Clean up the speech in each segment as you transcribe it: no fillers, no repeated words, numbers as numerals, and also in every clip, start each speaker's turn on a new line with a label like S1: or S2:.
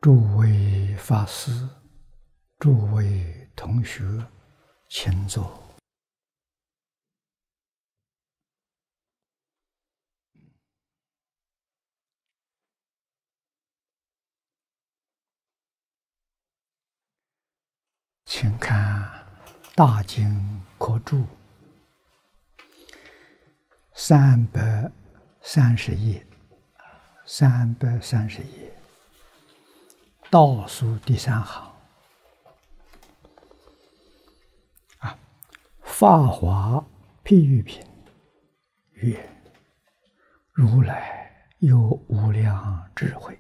S1: 诸位法师、诸位同学，请坐。请看大经科注330页，330页倒数第3行法华譬喻品曰：如来有无量智慧。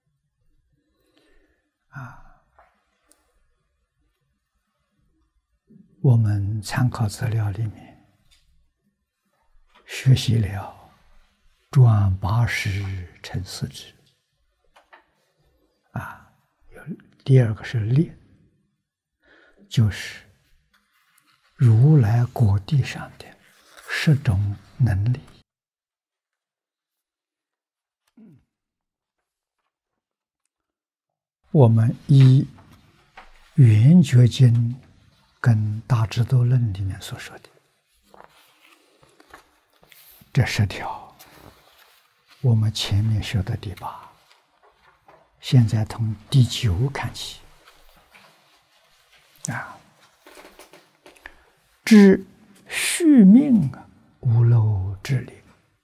S1: 我们参考资料里面学习了转80成4智，第二个是列，就是如来果地上的10种能力。我们依圆觉经跟大智度论里面所说的这10条，我们前面学的第8，现在从第9看起。知续命无漏之理，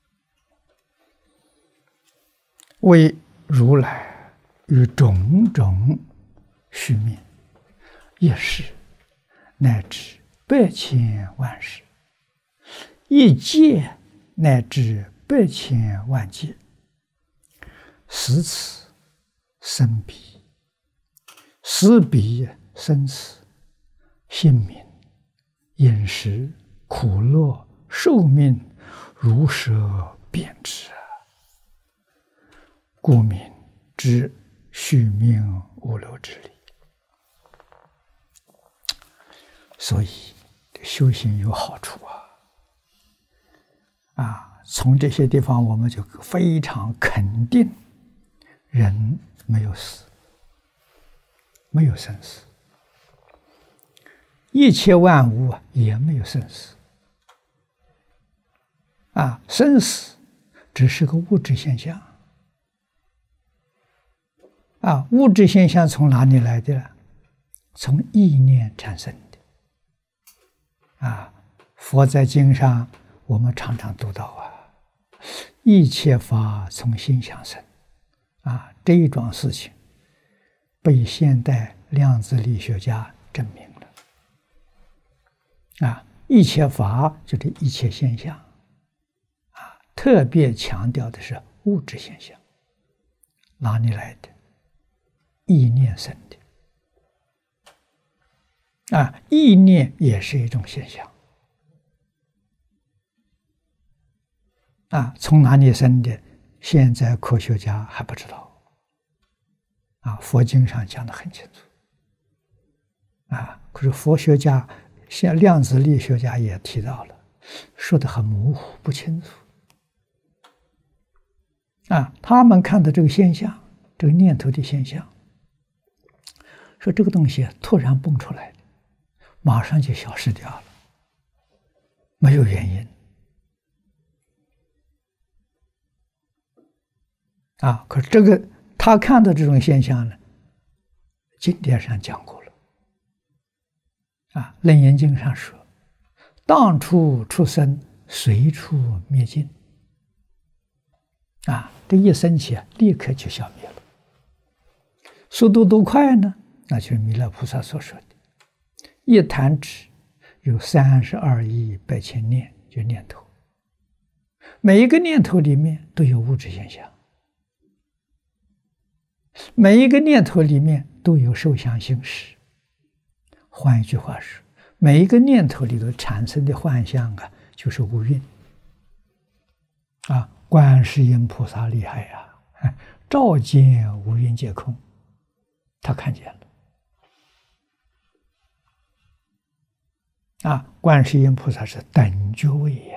S1: 为如来与种种续命一世乃至百千万世，一劫乃至百千万劫，使此生彼，使彼生此，性命、饮食、苦乐、寿命，如舍遍知，故名知续命无漏之理。所以修行有好处从这些地方我们就非常肯定，人没有死，没有生死，一切万物也没有生死。生死只是个物质现象。物质现象从哪里来的？从意念产生的。佛在经上我们常常读到一切法从心想生。这一桩事情被现代量子力学家证明了。一切法就是一切现象，特别强调的是物质现象。哪里来的？意念生的。意念也是一种现象。从哪里生的？现在科学家还不知道。佛经上讲得很清楚。可是佛学家、像量子力学家也提到了，说得很模糊不清楚。他们看的这个现象，这个念头的现象，说这个东西突然蹦出来的，马上就消失掉了，没有原因。可是这个他看到这种现象呢，经典上讲过了。楞严经上说，当处出生，随处灭尽。这一生起立刻就消灭了。速度多快呢？那就是弥勒菩萨所说的，一弹指有32亿8千念，就念头。每一个念头里面都有物质现象，每一个念头里面都有受想行识。换一句话说，每一个念头里头产生的幻象就是无蕴。观世音菩萨厉害照见无蕴皆空，他看见了。观世音菩萨是等觉位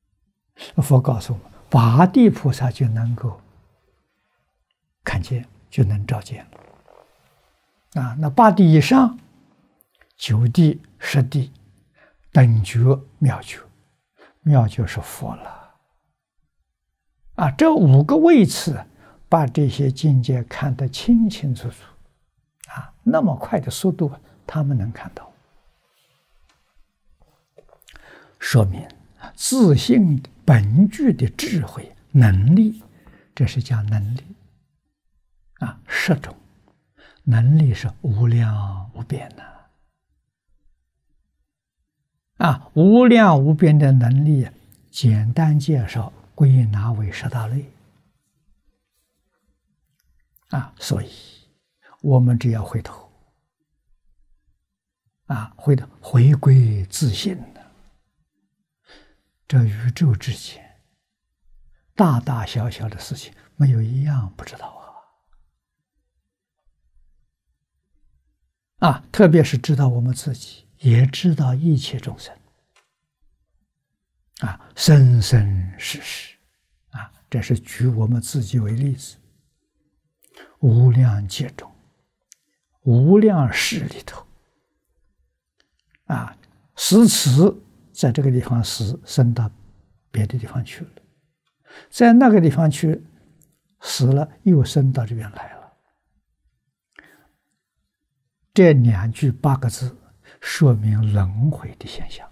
S1: 佛告诉我们，八地菩萨就能够看见， 就能照见了。那8地以上，9地、10地，等觉、妙觉，妙觉是佛了。这5个位次，把这些境界看得清清楚楚。那么快的速度，他们能看到，说明自性本具的智慧能力，这是讲能力10种能力是无量无边的无量无边的能力，简单介绍归纳为10大类所以我们只要回头回归自性的这宇宙之间大大小小的事情，没有一样不知道特别是知道我们自己，也知道一切众生生生世世这是举我们自己为例子。无量劫中，无量世里头死此在这个地方死，生到别的地方去了，在那个地方去死了，又生到这边来了。这2句8个字说明轮回的现象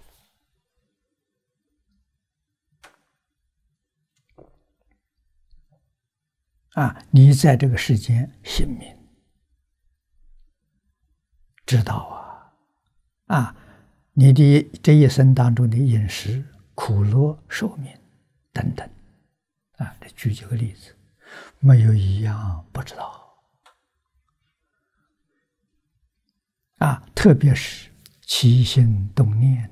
S1: 你在这个世间行命，知道你的这一生当中的饮食、苦乐、寿命等等举几个例子，没有一样不知道特别是起心动念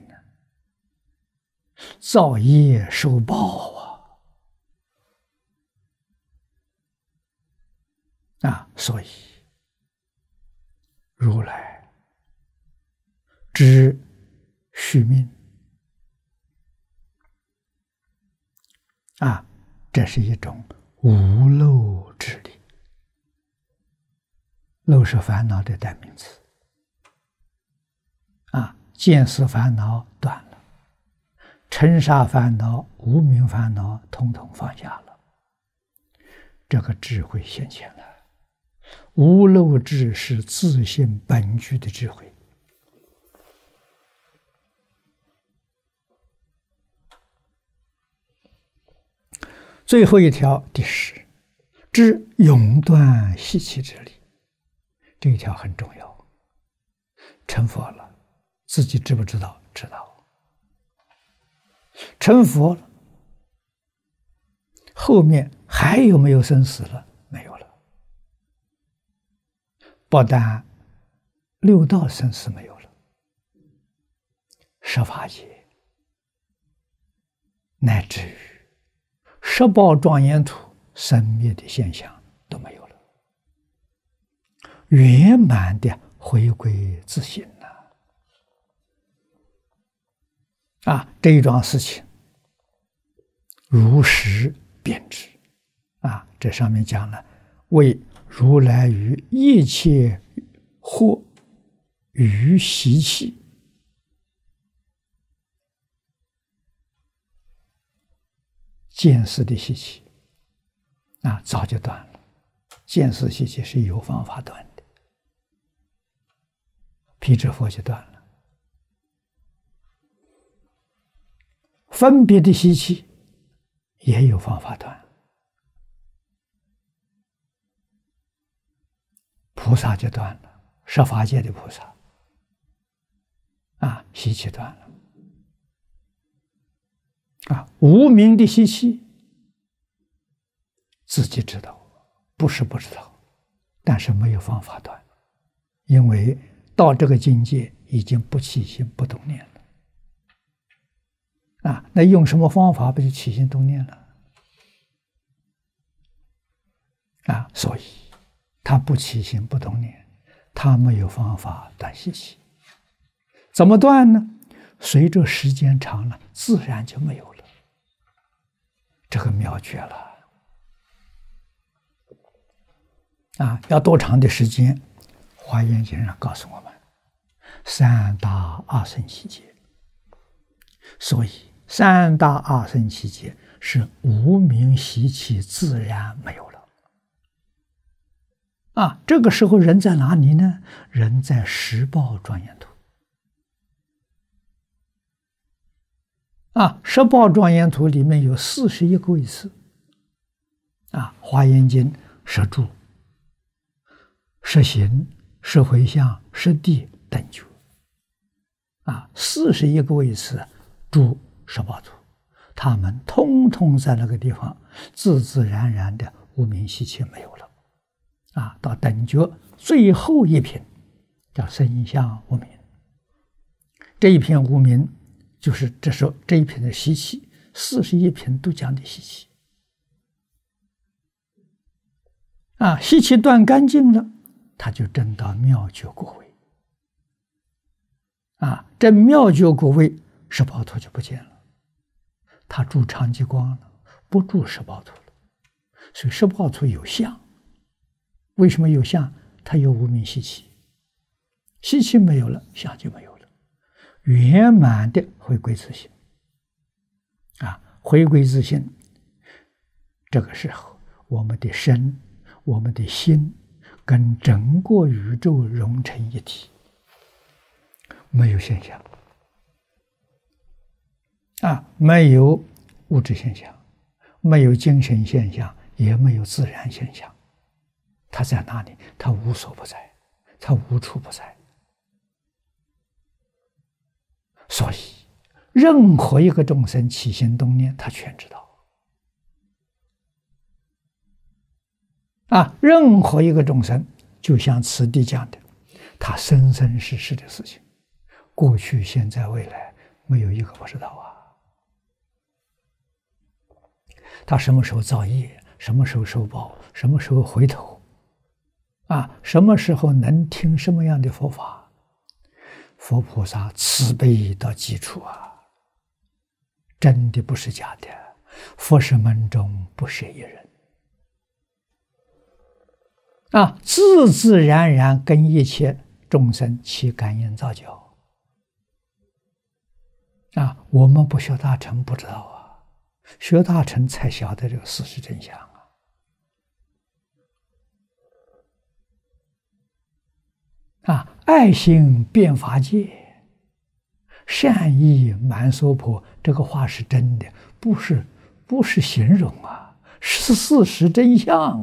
S1: 造业受报所以如来知续命这是一种无漏之力。漏是烦恼的代名词见思烦恼断了，尘沙烦恼、无明烦恼统统放下了，这个智慧现前了。无漏智是自性本具的智慧。最后一条，第10，知永断习气之理，这一条很重要。成佛了，自己知不知道？知道。成佛了，后面还有没有生死了？没有了。不但6道生死没有了，10法界乃至于10宝庄严土生灭的现象都没有了，圆满的回归自性这一桩事情如实遍知这上面讲了，为如来于一切惑于习气见思的习气早就断了。见思习气是有方法断的，辟支佛就断了。分别的习气也有方法断，菩萨就断了，10法界的菩萨习气断了无明的习气自己知道，不是不知道，但是没有方法断，因为到这个境界已经不起心不动念了那用什么方法不就起心动念了所以他不起心不动念，他没有方法断习气。怎么断呢？随着时间长了，自然就没有了。这个妙绝了要多长的时间？华严经上告诉我们，三大阿僧祇劫。所以三大阿僧祇劫是无明习气自然没有了。这个时候人在哪里呢？人在十报庄严土。十报庄严土里面有41个位次。华严经十住、十行、十回向、十地等觉。41个位次住十报土，他们通通在那个地方自自然然的无明习气没有了。到等觉最后一品叫生相无明，这一品无明就是这一品的习气，41品都讲的习气。习气断干净了，他就证到妙觉果位。这妙觉果位，十报土就不见了，他住长寂光了，不住十报土了。所以十报土有相，为什么有相？它有无明习气，习气没有了，相就没有了，圆满的回归自性。回归自性，这个时候我们的身、我们的心跟整个宇宙融成一体，没有现象。没有物质现象，没有精神现象，也没有自然现象。它在哪里？它无所不在，它无处不在。所以任何一个众生起心动念，他全知道。任何一个众生，就像此地讲的，他生生世世的事情，过去、现在、未来，没有一个不知道。他什么时候造业，什么时候受报，什么时候回头，什么时候能听什么样的佛法，佛菩萨慈悲到极处真的不是假的。佛是门中不舍一人，自自然然跟一切众生起感应造就。我们不学大乘不知道学大乘才晓得这个事实真相爱心遍法界，善意满娑婆，这个话是真的，不是形容是事实真相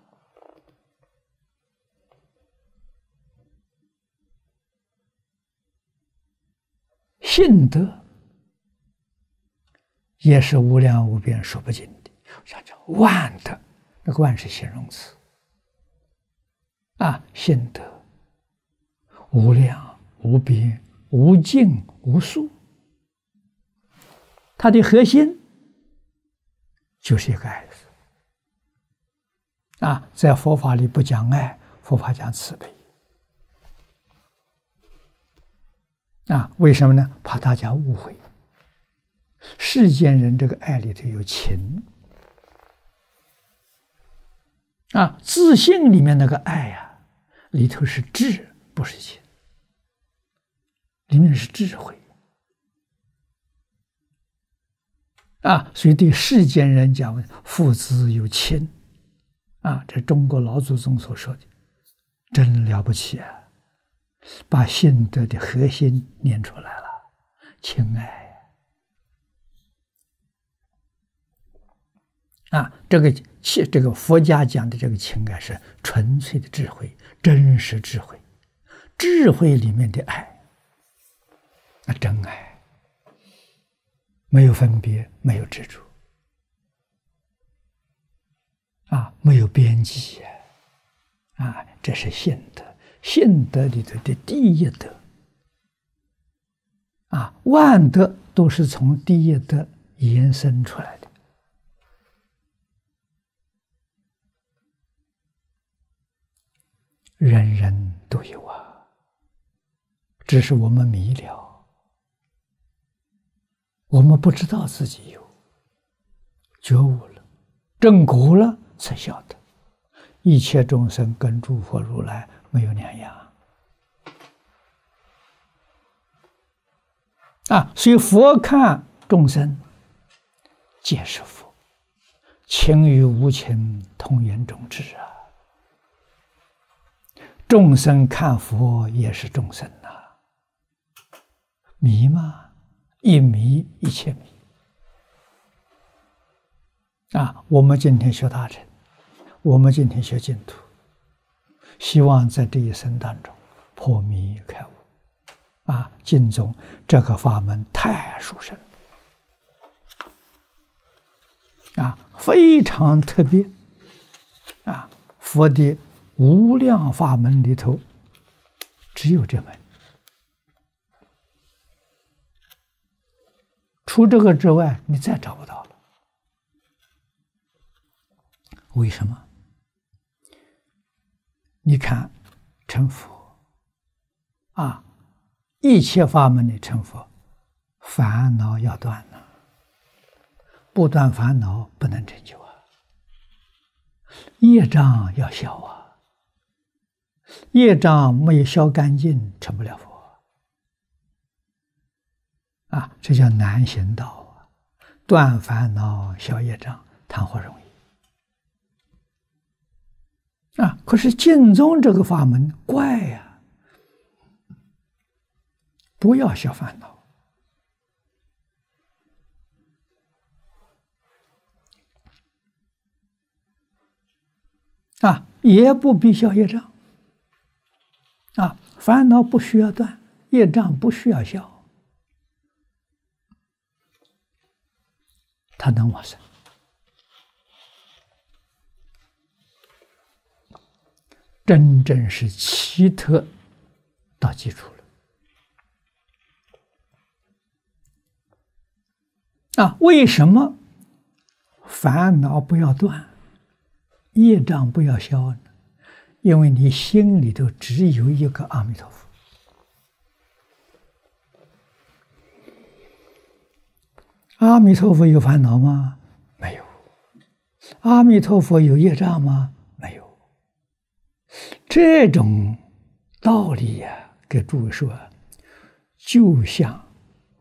S1: 信德也是无量无边数不尽的，像叫万德，那个万是形容词信德无量无边无尽无数，它的核心就是一个爱字在佛法里不讲爱，佛法讲慈悲为什么呢？怕大家误会，世间人这个爱里头有情自信里面那个爱里头是智，不是情，里面是智慧所以对世间人讲父子有情这中国老祖宗所说的真了不起把信德的核心念出来了，情爱这个佛家讲的这个情爱是纯粹的智慧，真实智慧，智慧里面的爱，真爱，没有分别，没有执着没有边际这是信德，信德里头的第一德万德都是从第一德延伸出来的人人都有只是我们迷了，我们不知道自己有，觉悟了，证果了才晓得， 一切众生跟诸佛如来没有两样啊！所以佛看众生皆是佛，情与无情同源种智啊！众生看佛也是众生呐，迷吗？一迷一切迷啊！我们今天学大乘，我们今天学净土，希望在这一生当中破迷开悟啊！净宗这个法门太殊胜啊，非常特别啊！佛的无量法门里头，只有这门，除这个之外，你再找不到了。为什么？你看，成佛啊，一切法门的成佛，烦恼要断呢，不断烦恼不能成就啊，业障要消啊，业障没有消干净，成不了佛啊，这叫难行道啊，断烦恼消业障，谈何容易啊！可是净宗这个法门怪呀，不要消烦恼啊，也不必消业障啊，烦恼不需要断，业障不需要消，它能往生。真正是奇特到基础了啊！为什么烦恼不要断，业障不要消呢？因为你心里头只有一个阿弥陀佛。阿弥陀佛有烦恼吗？没有。阿弥陀佛有业障吗？没有。这种道理呀，给诸位说，就像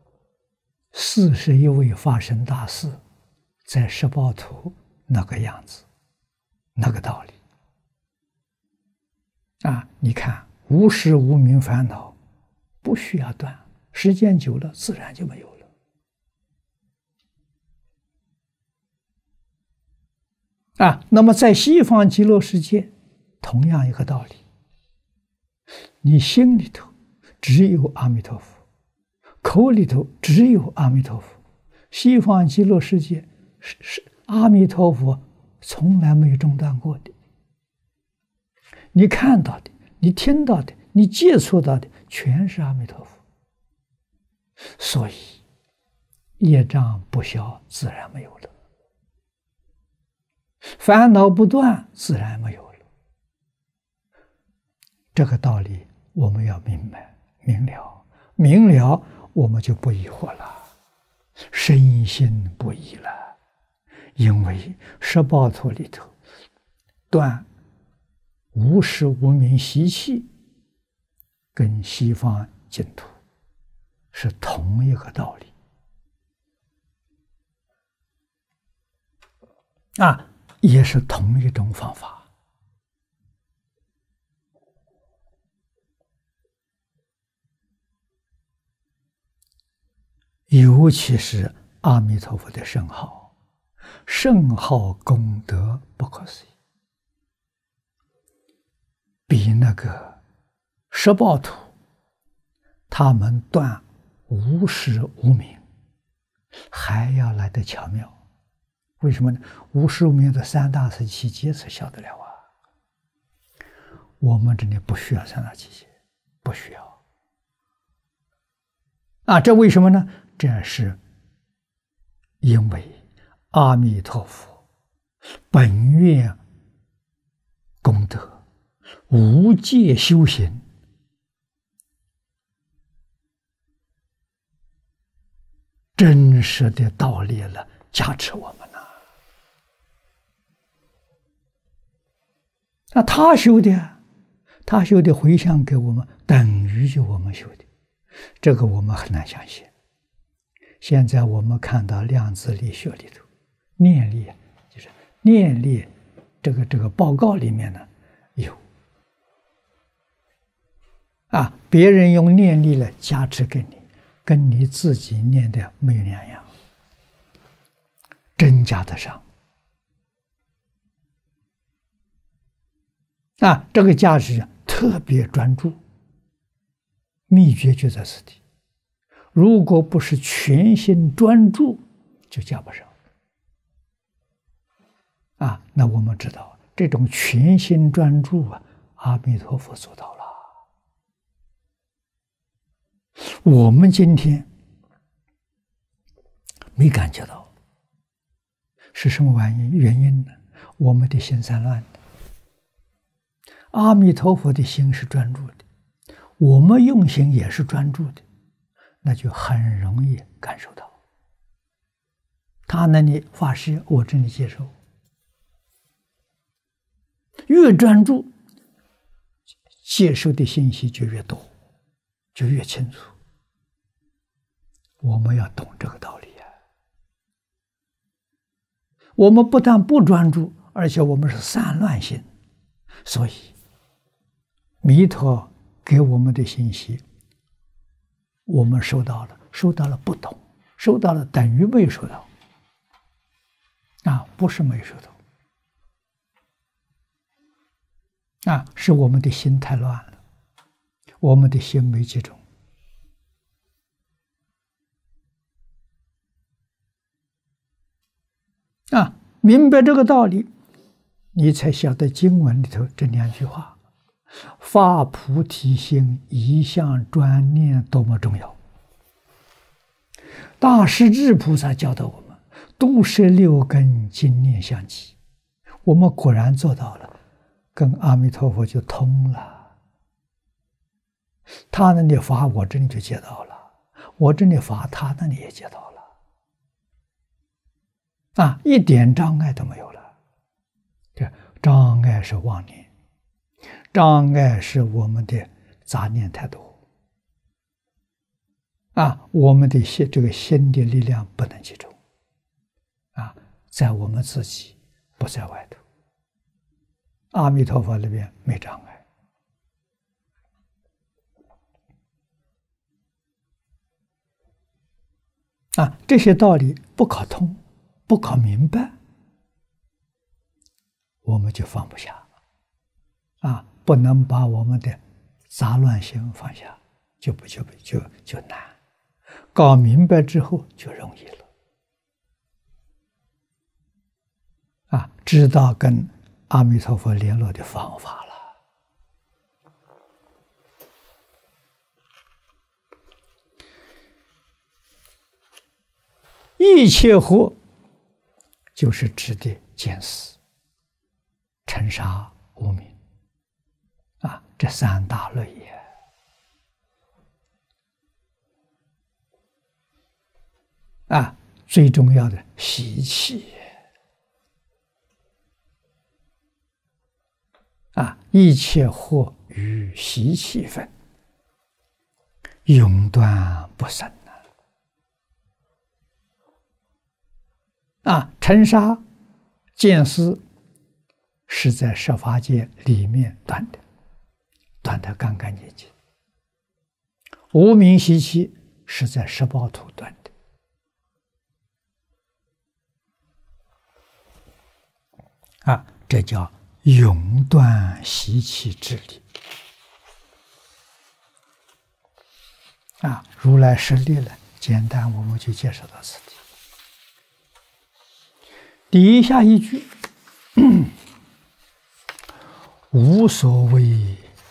S1: 41位法身大士在十报图那个样子，那个道理啊！你看，无始无明烦恼不需要断，时间久了自然就没有了啊。那么在西方极乐世界，同样一个道理，你心里头只有阿弥陀佛，口里头只有阿弥陀佛。西方极乐世界是阿弥陀佛从来没有中断过的，你看到的，你听到的，你接触到的，全是阿弥陀佛。所以业障不消，自然没有了；烦恼不断，自然没有了。这个道理我们要明白明了，明了我们就不疑惑了，深信不疑了。因为十报图里头断无始无明习气，跟西方净土是同一个道理啊，也是同一种方法。尤其是阿弥陀佛的圣号，圣号功德不可思议，比那个十报图他们断无始无明还要来得巧妙。为什么呢？无始无明的三大乘七劫才晓得了啊！我们这里不需要三大七劫，不需要啊！这为什么呢？这是因为阿弥陀佛本愿功德无界修行，真实的道理了，加持我们那他修的啊，他修的回向给我们，等于就我们修的，这个我们很难相信。现在我们看到量子力学里头，念力就是念力这个报告里面呢有啊，别人用念力来加持给你，跟你自己念的没有两样，真加得上。啊，这个加持特别专注，秘诀就在此地。如果不是全心专注，就加不上。啊，那我们知道这种全心专注啊，阿弥陀佛做到了。我们今天没感觉到，是什么原因呢？我们的心散乱的。阿弥陀佛的心是专注的，我们用心也是专注的，那就很容易感受到。他那里发誓，我这里接受。越专注，接受的信息就越多，就越清楚。我们要懂这个道理啊！我们不但不专注，而且我们是散乱心，所以弥陀给我们的信息，我们收到了不懂，收到了等于没有收到，啊，不是没有收到，啊，是我们的心太乱了，我们的心没集中。啊，明白这个道理，你才晓得经文里头这两句话：发菩提心，一向专念，多么重要。大势至菩萨教导我们，度摄六根，精念相继。我们果然做到了，跟阿弥陀佛就通了。他那里发，我这里就接到了；我这里发，他那里也接到了。啊，一点障碍都没有了。这障碍是妄念，障碍是我们的杂念太多。啊，我们的心，这个心的力量不能集中。啊，在我们自己，不在外头。阿弥陀佛那边没障碍。啊，这些道理不可通，不可明白，我们就放不下。啊，不能把我们的杂乱心放下，就难。搞明白之后就容易了。啊，知道跟阿弥陀佛联络的方法了。一切惑就是指的见思、尘沙、无明。啊，这三大类也。啊，最重要的习气。啊，一切惑与习气分，永断不生呐。啊，尘沙、见思是在十法界里面断的，断得干干净净。无明习气是在十报土断的。啊，这叫永断习气之理。啊，如来实力了，简单我们就介绍到此地。底下一句无所谓，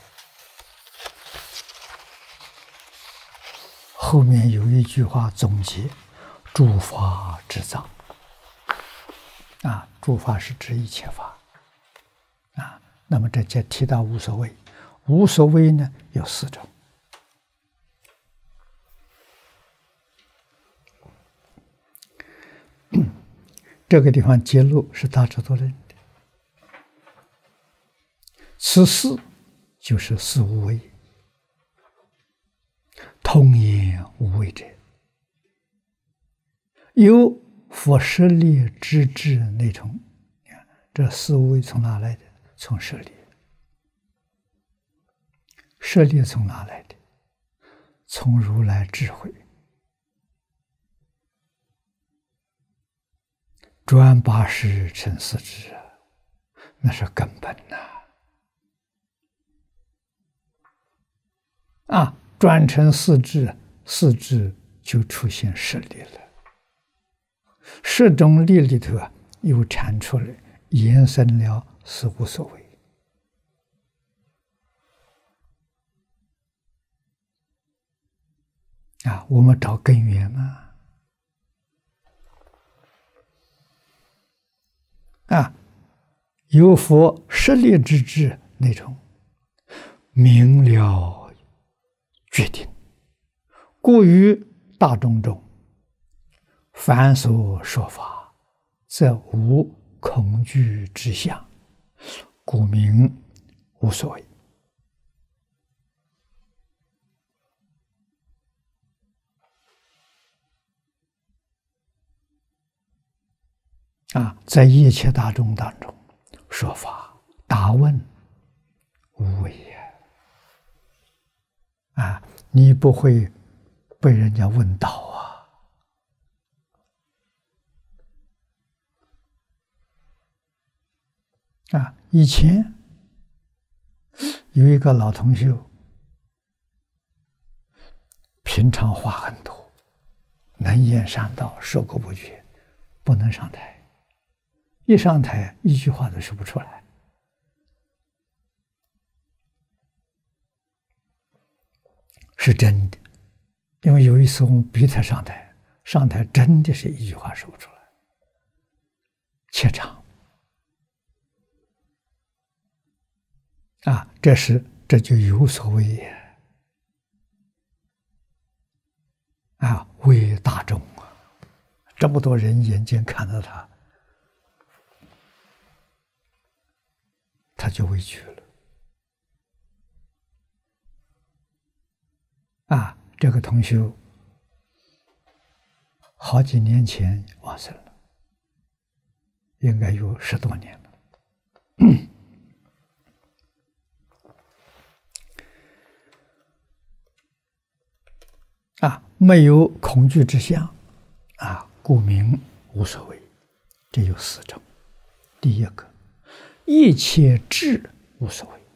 S1: 后面有一句话总结：诸法之藏。啊，诸法是指一切法。啊，那么这就提到无所谓。无所谓呢有四种。这个地方揭露是大智度论的。 此四就是四无为，通言无为者，有佛舍利之智内从。这四无为从哪来的？从舍利。舍利从哪来的？从如来智慧。转八识成四智，那是根本呐！转成四智，四智就出现舍利了。舍中利里头又产出来，延伸了四无所谓。我们找根源嘛。有佛舍利之智那种明了决定，故于大众中，凡所说法，则无恐惧之相，故名无所谓。在一切大众当中说法，答问无为你不会被人家问倒以前有一个老同学，平常话很多，能言善道，说过不绝，不能上台。一上台，一句话都说不出来。是真的，因为有一次我们逼他上台，上台真的是一句话说不出来，怯场。这就有所谓也为大众这么多人眼睛看到他，他就委屈了。这个同学好几年前往生了，应该有10多年了。没有恐惧之相，故名无所谓。这有4种。第一个，一切智无所谓。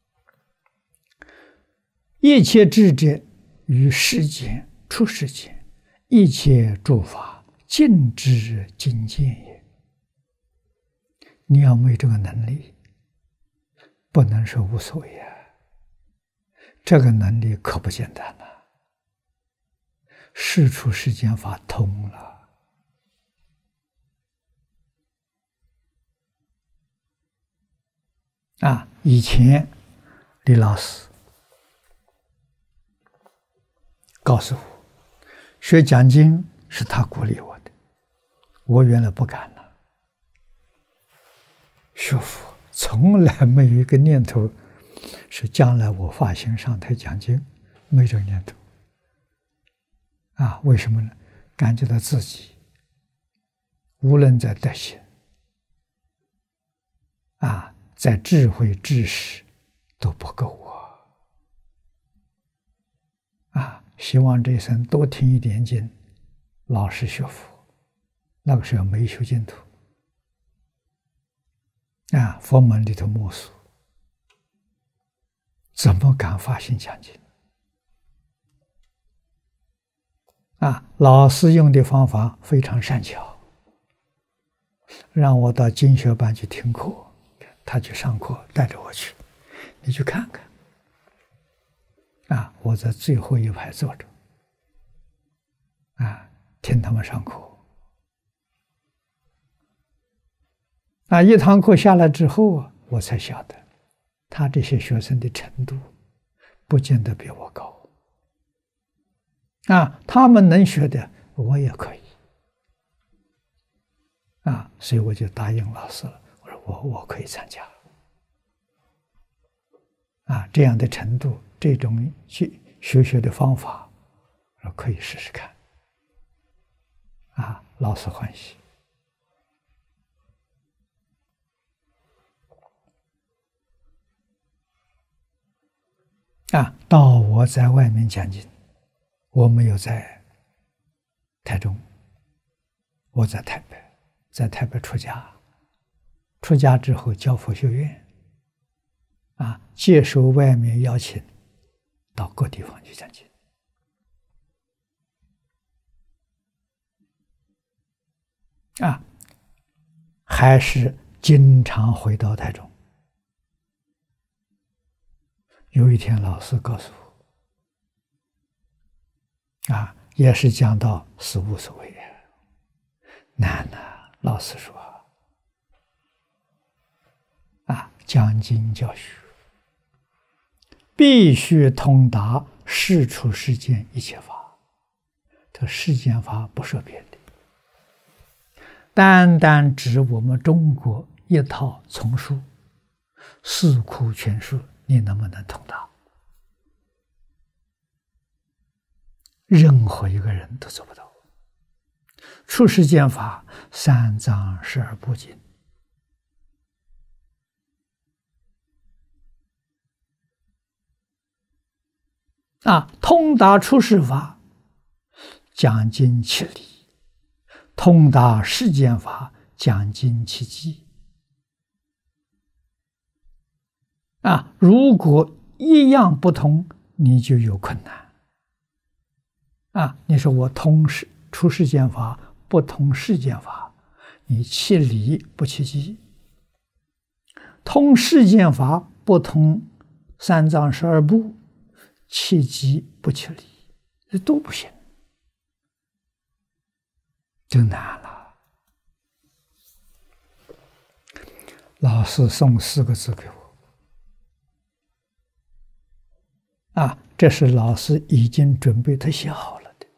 S1: 一切智者，于世间出世间，一切诸法尽知尽见也。你要没这个能力，不能说无所谓这个能力可不简单了。世出世间法通了以前李老师告诉我，学讲经是他鼓励我的，我原来不敢了。学佛从来没有一个念头是将来我发心上台讲经，没这个念头。为什么呢？感觉到自己无论在德行在智慧知识都不够希望这一生多听一点经，老实学佛。那个时候没修净土佛门里头摸索，怎么敢发心讲经老师用的方法非常善巧，让我到经学班去听课，他去上课，带着我去，你去看看我在最后一排坐着听他们上课一堂课下来之后我才晓得他这些学生的程度不见得比我高他们能学的我也可以所以我就答应老师了，我说我可以参加这样的程度，这种学的方法，可以试试看。老师欢喜。到我在外面讲经，我没有在台中，我在台北，在台北出家，出家之后教佛学院，接受外面邀请，到各地方去讲经。还是经常回到台中。有一天老师告诉我，也是讲到死无所谓，难呐。老师说，讲经教学必须通达世出世间一切法，这世间法不说别的，单单指我们中国一套丛书《四库全书》，你能不能通达？任何一个人都做不到。出世间法，三藏十二部经，通达出世法，讲经其理；通达世间法，讲经其机。如果一样不通，你就有困难。你说我通出世间法，不通世间法，你其理不其机；通世间法不通三藏十二部，其机不其理，这都不行，真难了。老师送4个字给我，这是老师已经准备他写好了的，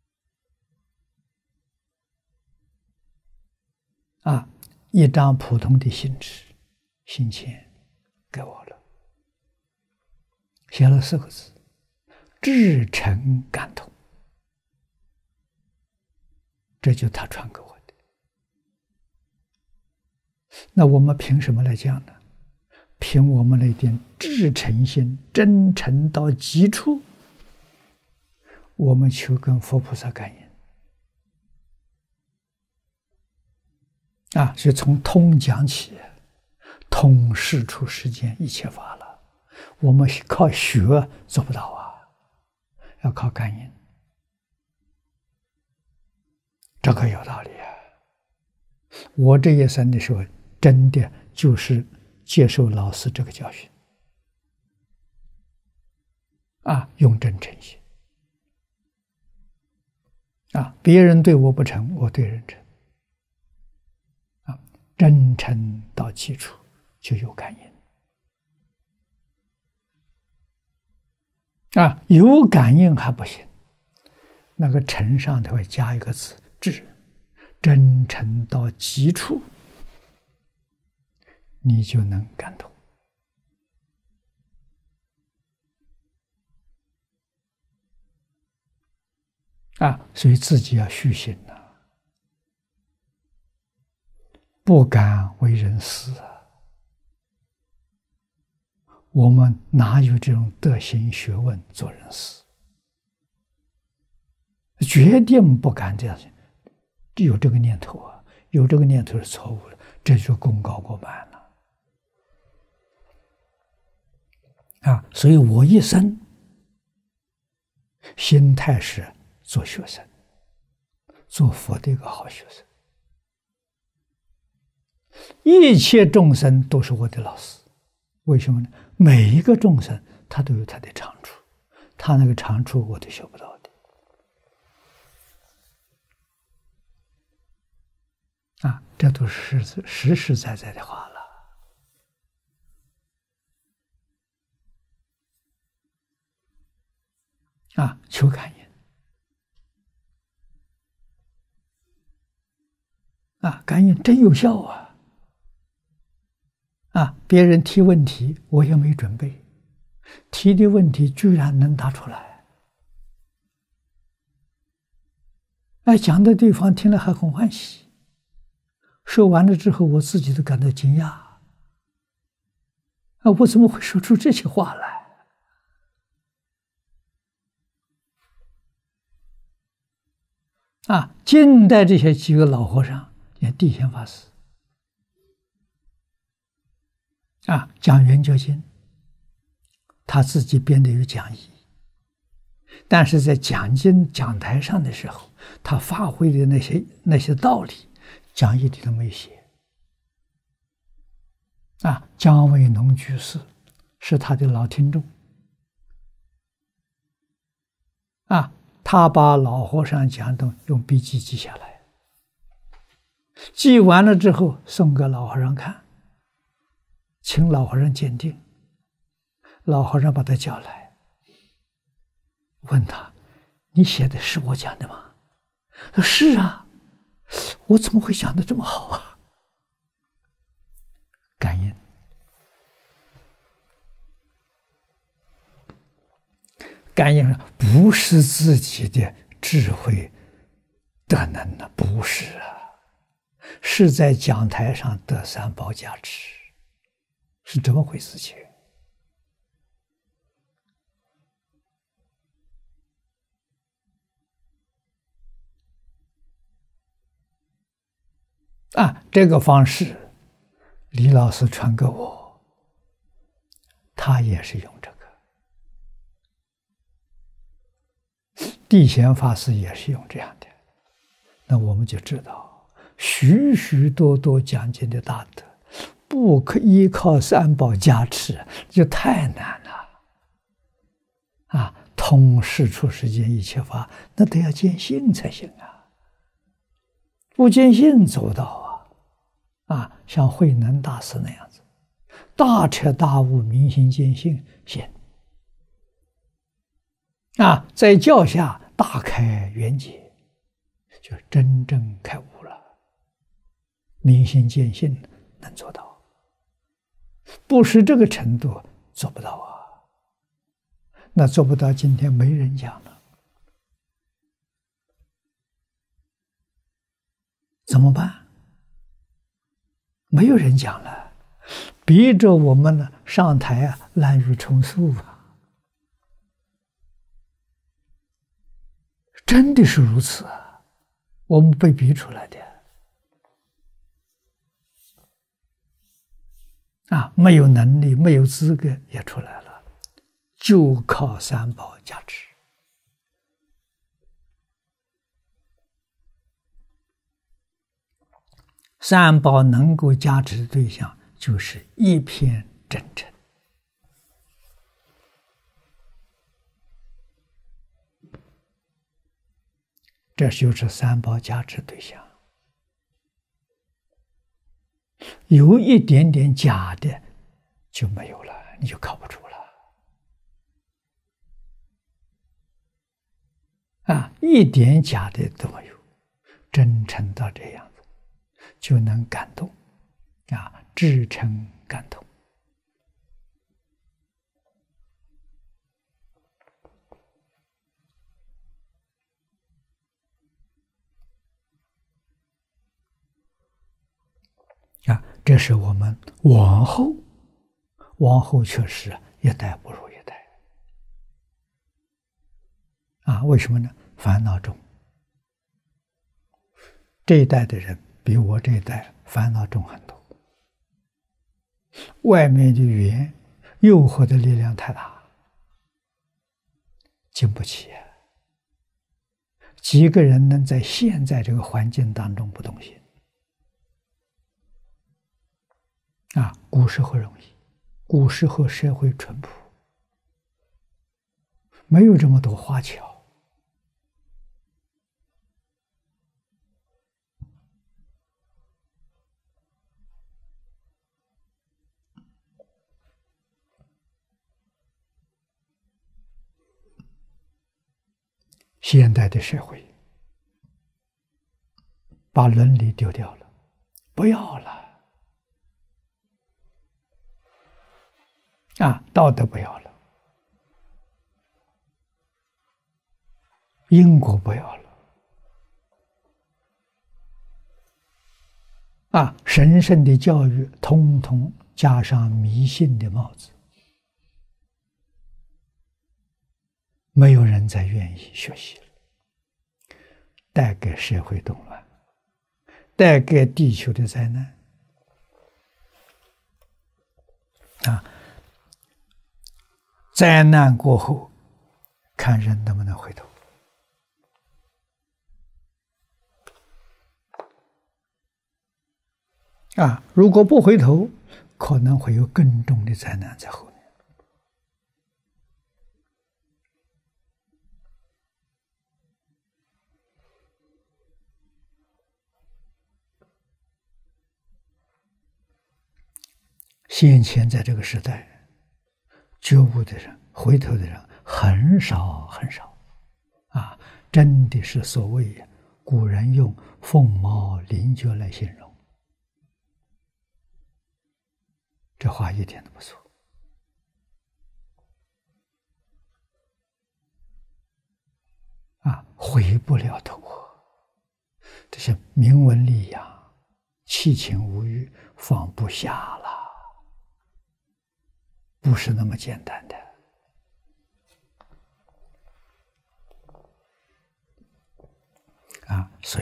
S1: 一张普通的信纸，信签给我了，写了4个字：至诚感通。这就他传给我的。那我们凭什么来讲呢？凭我们那点至诚心，真诚到极处，我们求跟佛菩萨感应。所以从通讲起，通世出世间一切法了。我们靠学做不到要靠感应。这个有道理我这一生的时候，真的就是接受老师这个教训，用真诚心，别人对我不诚，我对人诚，真诚到基础就有感应。有感应还不行，那个诚上头会加一个字至，真诚到极处，你就能感动。所以自己要虚心不敢为人师我们哪有这种德行学问做人师？决定不敢这样，有这个念头有这个念头是错误的，这就功高过慢了。所以我一生心态是做学生，做佛的一个好学生。一切众生都是我的老师，为什么呢？每一个众生他都有他的长处，他那个长处我都学不到的。这都是实实在在的话了。求感应。感应真有效别人提问题，我也没准备， 提的问题居然能答出来，哎，讲的地方听了还很欢喜。说完了之后，我自己都感到惊讶，啊，我怎么会说出这些话来？啊，近代这些几个老和尚，也地贤法师，啊，讲圆觉经，他自己编的有讲义，但是在讲经讲台上的时候，他发挥的那些道理，讲义里都没写。啊，姜维农居士是他的老听众，啊，他把老和尚讲的用笔记记下来，记完了之后送给老和尚看，请老和尚鉴定。老和尚把他叫来，问他：“你写的是我讲的吗？”他说：“是啊，我怎么会讲的这么好啊？”感应，感应不是自己的智慧德能的，不是啊，是在讲台上得三宝加持，是这么回事情。啊，这个方式，李老师传给我，他也是用这个，地贤法师也是用这样的，那我们就知道，许许多多讲经的大德，不可依靠三宝加持，就太难了。啊，通世出世间一切法，那得要见性才行啊，不见性走不到啊。啊，像慧能大师那样子，大彻大悟，明心见性，行。啊，在教下大开圆解，就真正开悟了，明心见性能做到，不是这个程度做不到啊。那做不到，今天没人讲了，怎么办？没有人讲了，逼着我们呢上台啊，滥竽充数啊，真的是如此啊，我们被逼出来的啊，没有能力，没有资格也出来了，就靠三宝加持。三宝能够加持的对象，就是一片真诚。这就是三宝加持对象。有一点点假的就没有了，你就靠不住了。啊，一点假的都没有，真诚到这样。就能感动，啊，至诚感动。啊，这是我们往后确实一代不如一代。啊，为什么呢？烦恼重，这一代的人。比我这一代烦恼重很多，外面的语言诱惑的力量太大，经不起啊。几个人能在现在这个环境当中不动心？啊，古时候容易，古时候社会淳朴，没有这么多花巧。现代的社会把伦理丢掉了，不要了啊，道德不要了， 因果不要了啊！神圣的教育，通通加上迷信的帽子，没有人再愿意学习了，带给社会动乱，带给地球的灾难啊！灾难过后，看人能不能回头啊！如果不回头，可能会有更重的灾难在后面。先前在这个时代，觉悟的人、回头的人很少很少，啊，真的是所谓古人用凤毛麟角来形容，这话一点都不错。啊，回不了头啊！这些铭文力养、七情五欲放不下了。不是那么简单的啊！所以，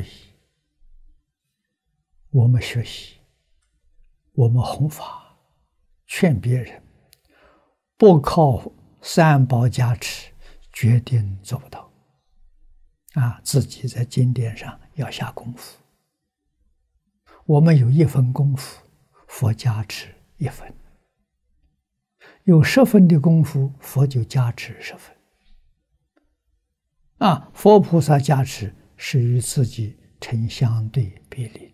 S1: 我们学习，我们弘法，劝别人，不靠三宝加持，决定做不到啊！自己在经典上要下功夫。我们有1分功夫，佛加持1分。有10分的功夫，佛就加持10分。啊，佛菩萨加持是与自己成相对比例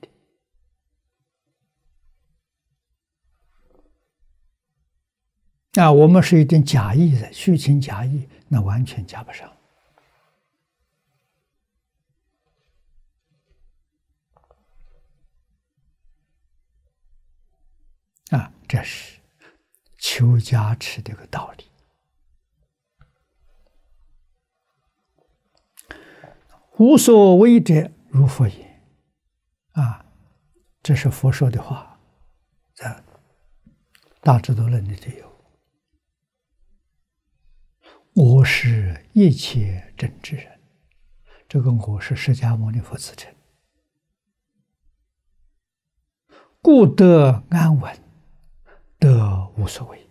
S1: 的。啊，我们是一点假意的，虚情假意，那完全加不上。啊，这是求加持这个道理。无所谓者，如佛言。啊，这是佛说的话，在《大智度论》里头有。我是一切真之人，这个我是释迦牟尼佛自称，故得安稳，得无所谓。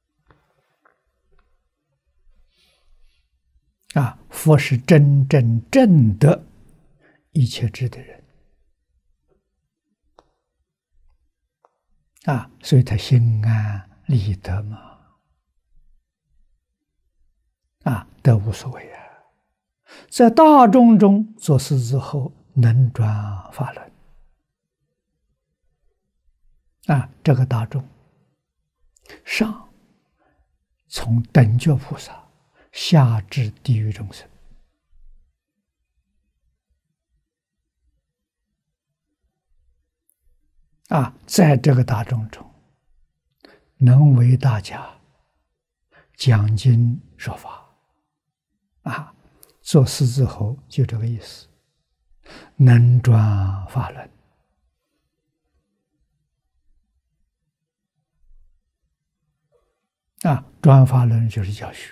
S1: 啊，佛是真正正得一切智的人啊，所以他心安理得嘛，啊，得无所谓啊，在大众中做事之后，能转法轮啊，这个大众上从等觉菩萨下至地狱众生，啊，在这个大众中，能为大家讲经说法，啊，做事之后就这个意思，能转法轮。啊，转法轮就是教学。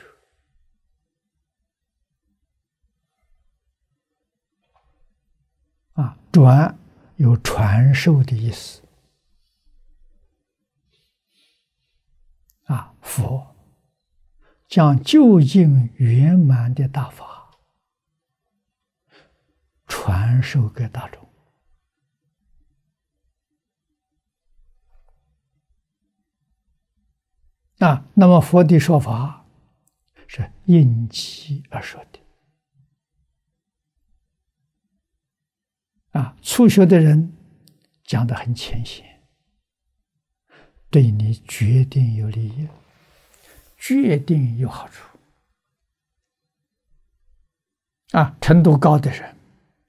S1: 啊，转有传授的意思。啊，佛将究竟圆满的大法传授给大众。啊，那么佛的说法是因机而说的。啊，初学的人讲得很浅显，对你决定有利益，决定有好处。啊，程度高的人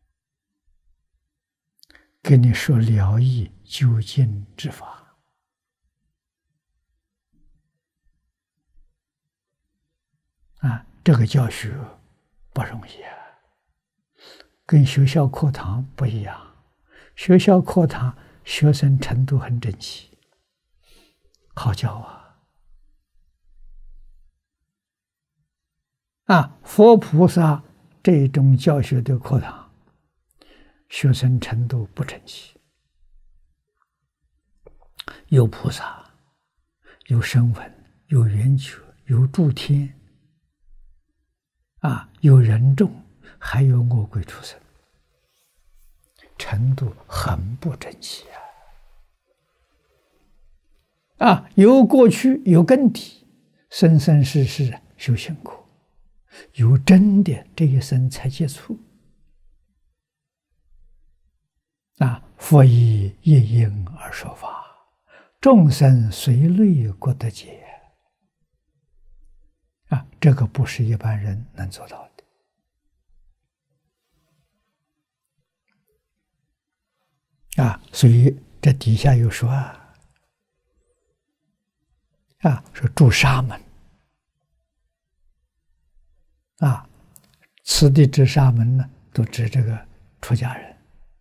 S1: 跟你说了义究竟之法，啊，这个教学不容易啊。 跟学校课堂不一样。学校课堂学生程度很整齐，好教佛菩萨这种教学的课堂，学生程度不整齐。有菩萨，有声闻，有缘觉，有诸天，有人众，还有恶鬼畜生，程度很不整齐有过去，有根底，生生世世修行过，有真的这一生才接触佛以一因而说法，众生随类各得解这个不是一般人能做到的所以这底下又说说住沙门此地指沙门呢，都指这个出家人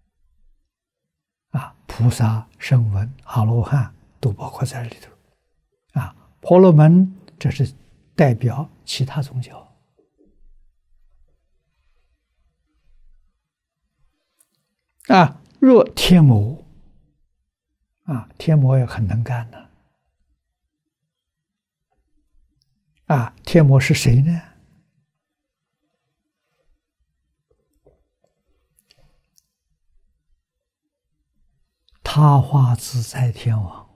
S1: 菩萨、声闻、阿罗汉都包括在里头婆罗门这是代表其他宗教若天魔天魔也很能干的天魔是谁呢？他化自在天王，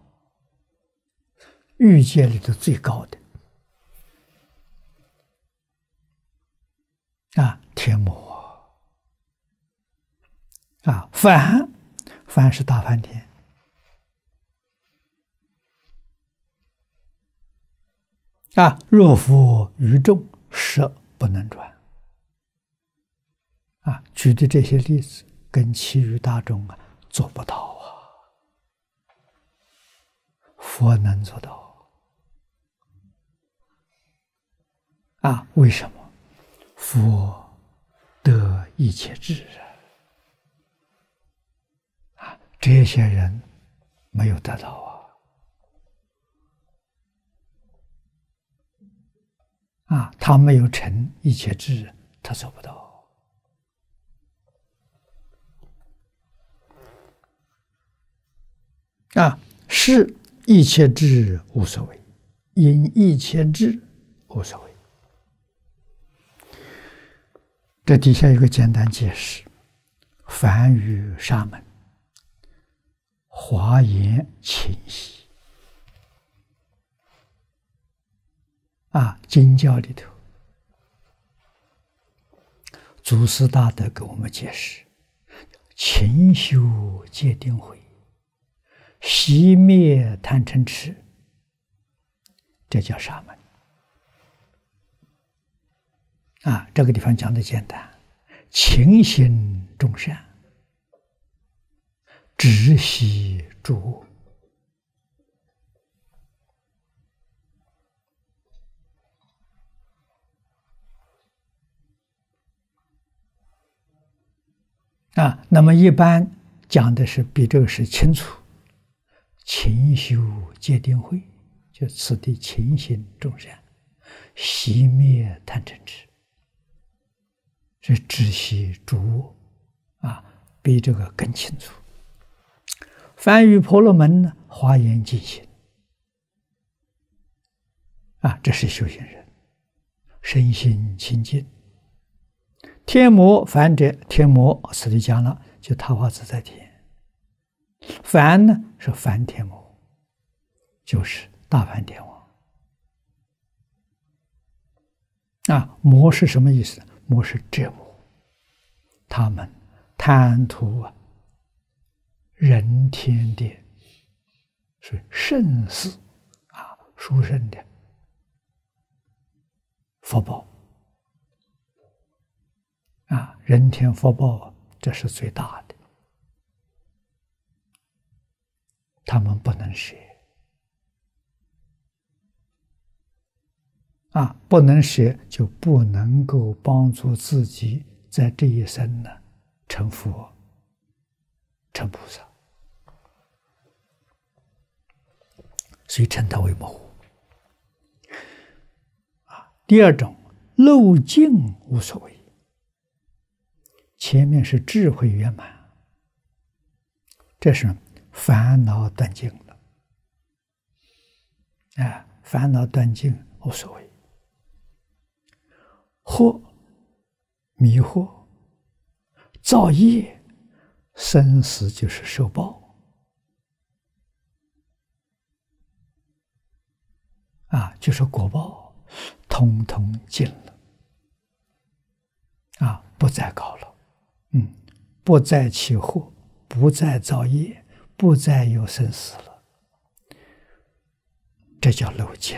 S1: 欲界里头最高的天魔梵是大梵天若复于众，实不能转举的这些例子跟其余大众做不到佛能做到为什么？佛得一切智这些人没有得到他没有成一切智，他做不到是一切智无所谓，因一切智无所谓。这底下有个简单解释：梵语沙门，华严清晰经教里头，祖师大德给我们解释：勤修戒定慧，熄灭贪嗔痴，这叫沙门这个地方讲的简单，勤行众善，止息诸恶那么一般讲的是比这个是清楚，勤修戒定慧，就此地勤行众善，熄灭贪嗔痴，是止息诸恶比这个更清楚。梵语婆罗门呢，华严净行这是修行人，身心清净。天魔梵者，天魔此地讲了，就他化自在天。梵呢是梵天魔，就是大梵天王魔是什么意思？魔是折磨，他们贪图人天的是圣事殊胜的福报人天福报这是最大的，他们不能舍不能舍，就不能够帮助自己在这一生呢成佛、成菩萨，所以称它为模糊。第二种漏尽无所谓，前面是智慧圆满，这是烦恼断尽了。烦恼断尽无所谓。惑、迷惑、造业、生死就是受报就是果报，通通尽了不再搞了，不再起惑，不再造业，不再有生死了，这叫漏尽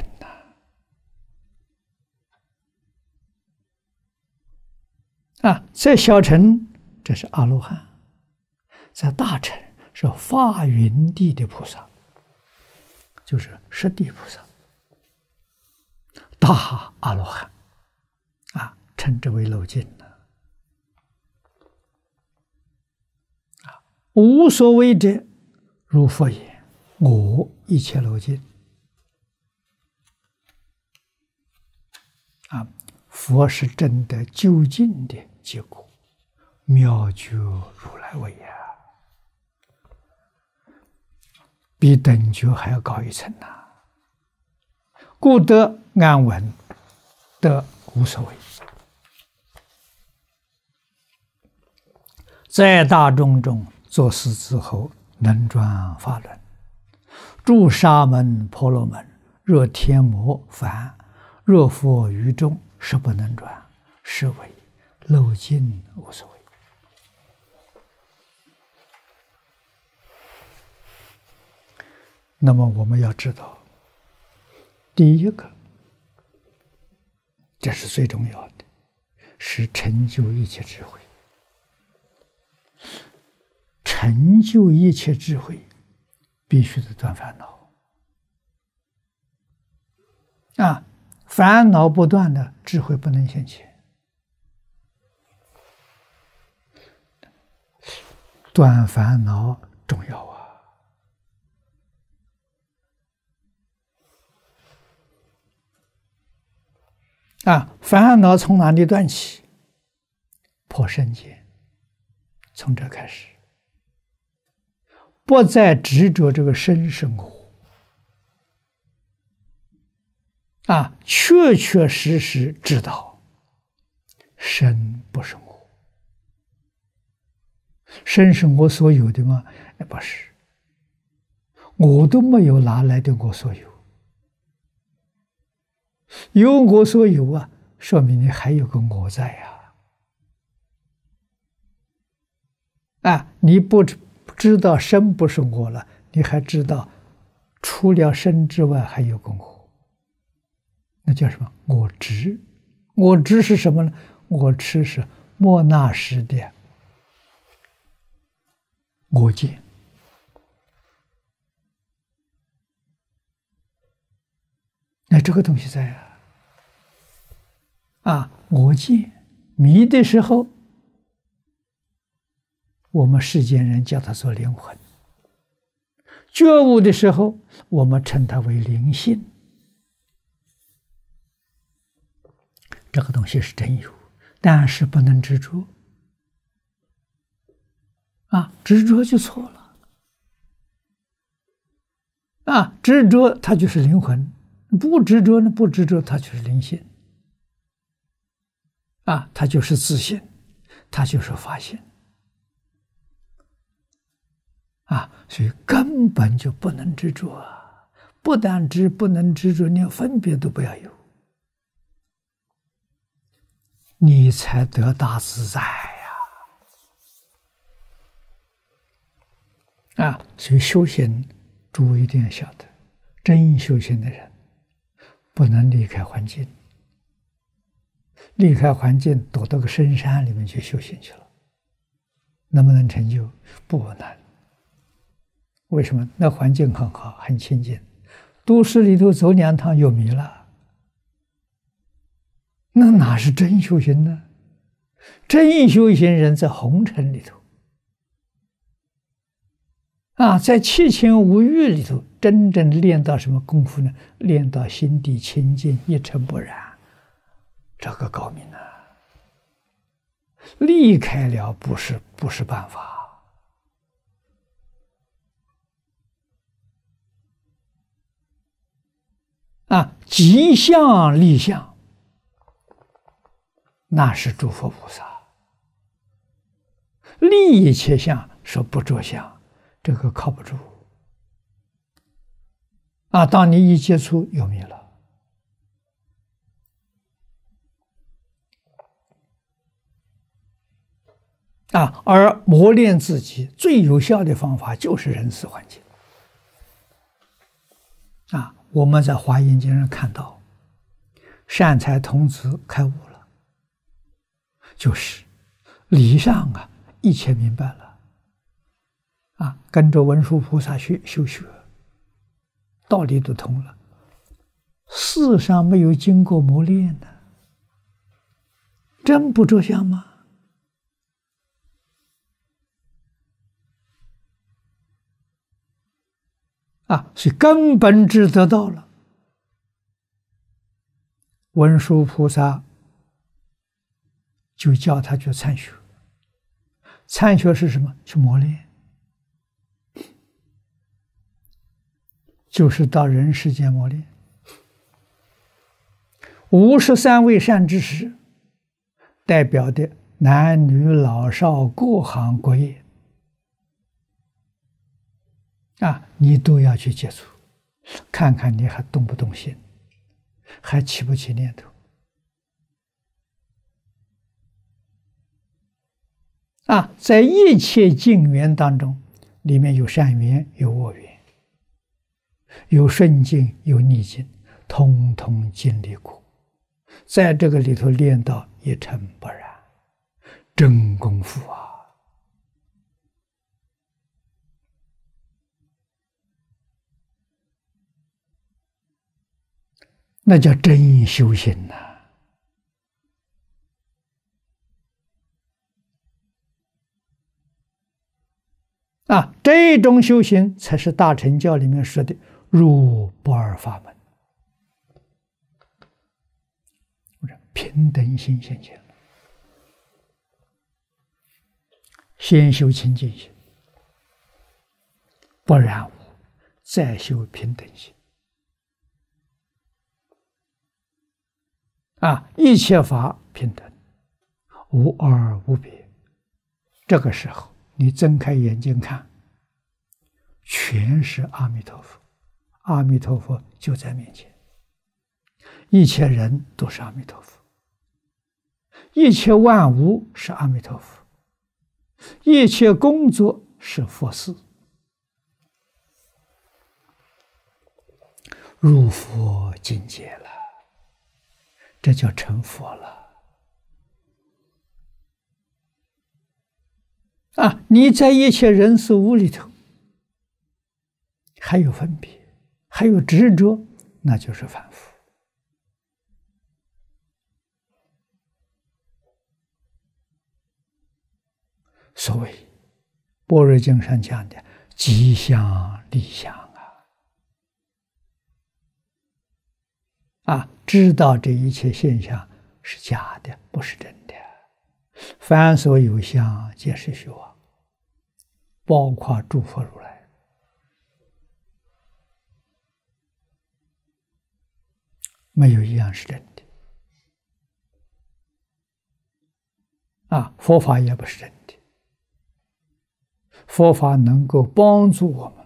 S1: 在小乘这是阿罗汉，在大乘是法云地的菩萨，就是十地菩萨，大阿罗汉称之为漏尽无所谓者，如佛言：我一切漏尽。佛是真的究竟的结果，妙觉如来位比等觉还要高一层故得安稳，得无所谓。在大众中作事之后，能转法轮，住沙门婆罗门，若天魔梵，若佛于众，是不能转，是为漏尽无所谓。那么我们要知道，第一个，这是最重要的，是成就一切智慧。成就一切智慧，必须得断烦恼烦恼不断的，智慧不能现前。断烦恼重要烦恼从哪里断起？破身见，从这开始，不再执着这个身是我确确实实知道身不是我。身是我所有的吗？不是，我都没有，哪来的我所有？有我所有说明你还有个我在你不知道身不是我了，你还知道除了身之外还有个我，那叫什么？我执。我执是什么呢？我执是莫那识的我见。那这个东西在我见迷的时候，我们世间人叫它做灵魂；觉悟的时候，我们称它为灵性。这个东西是真有，但是不能执着执着就错了执着它就是灵魂，不执着呢？不执着它就是灵性它就是自信，它就是发现所以根本就不能执着不但不能执着，连分别都不要有，你才得大自在所以修行诸位一定要晓得，真修行的人不能离开环境，离开环境躲到个深山里面去修行去了，能不能成就？不能。为什么？那环境很好，很清净，都市里头走2趟又迷了，那哪是真修行呢？ 真修行人在红尘里头在七情五欲里头，真正练到什么功夫呢？练到心地清净，一尘不染，这个高明啊！离开了不是办法极相立相，那是诸佛菩萨。立一切相，说不着相，这个靠不住当你一接触，有迷了而磨练自己最有效的方法就是人事环境我们在华严经上看到，善财童子开悟了，就是理上一切明白了跟着文殊菩萨去修学，道理都通了，事上没有经过磨练的，真不着相吗？所以根本智得到了。文殊菩萨就叫他去参学，参学是什么？去磨练，就是到人世间磨练。53位善知识代表的男女老少各行各业你都要去接触，看看你还动不动心，还起不起念头在一切境缘当中，里面有善缘，有恶缘，有顺境，有逆境，通通经历过，在这个里头练到一尘不染，真功夫那叫真修行这种修行才是大乘教里面说的入不二法门，平等心现前了。先修清净心，不染污，再修平等心一切法平等，无二无别。这个时候你睁开眼睛看，全是阿弥陀佛，阿弥陀佛就在面前，一切人都是阿弥陀佛，一切万物是阿弥陀佛，一切工作是佛事，入佛境界了，这叫成佛了你在一切人事物里头还有分别，还有执着，那就是凡夫。所谓般若经上讲的即相立相知道这一切现象是假的，不是真的。凡所有相，皆是虚妄，包括诸佛如来。没有一样是真的。佛法也不是真的。佛法能够帮助我们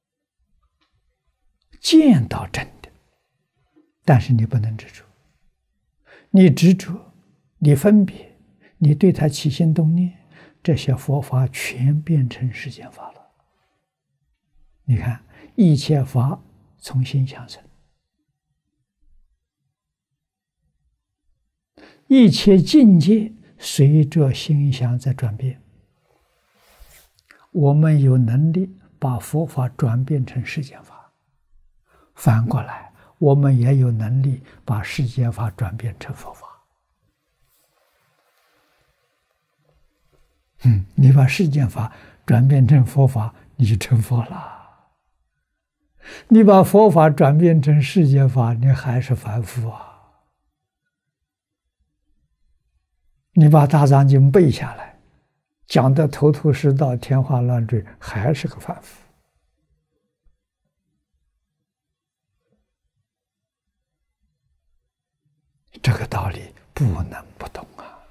S1: 见到真的，但是你不能执着。你执着，你分别，你对它起心动念，这些佛法全变成世间法了。你看，一切法从心想生，一切境界随着心想在转变。我们有能力把佛法转变成世间法，反过来我们也有能力把世间法转变成佛法。 你把世间法转变成佛法，你就成佛了。你把佛法转变成世间法，你还是凡夫啊。你把大藏经背下来，讲得头头是道、天花乱坠，还是个凡夫。这个道理不能不懂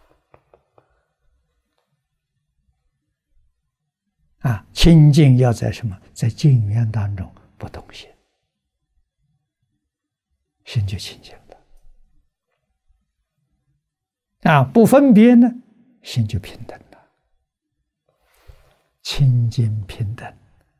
S1: 啊！清净要在什么？在净缘当中不动心，心就清净了。不分别呢，心就平等了。清净平等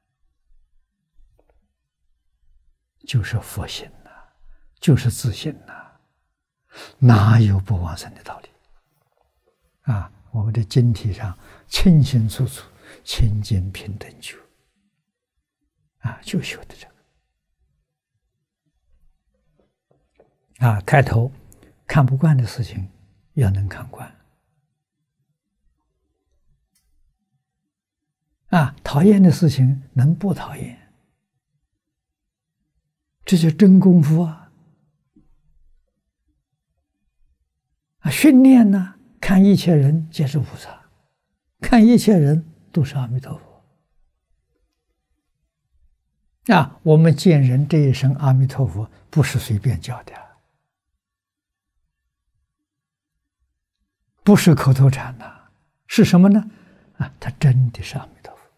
S1: 就是佛性呐，就是自信呐，哪有不往生的道理？我们的经题上清清楚楚，清净平等觉，就修的这个。开头看不惯的事情要能看惯，讨厌的事情能不讨厌，这就真功夫啊！训练呢，看一切人皆是菩萨，看一切人都是阿弥陀佛。我们见人这一声阿弥陀佛，不是随便叫的，不是口头禅呐，是什么呢？他真的是阿弥陀佛。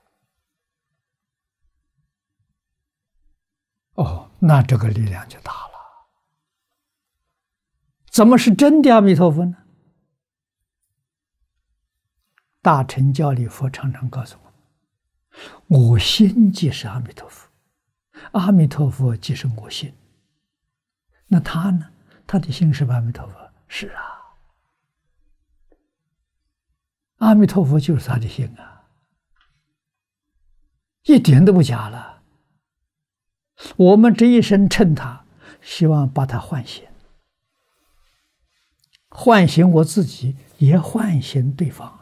S1: 那这个力量就大了。怎么是真的阿弥陀佛呢？大乘教里佛常常告诉我心即是阿弥陀佛，阿弥陀佛即是我心。那他呢？他的心是阿弥陀佛？是啊，阿弥陀佛就是他的心啊，一点都不假了。我们这一生称他，希望把他唤醒，唤醒我自己，也唤醒对方。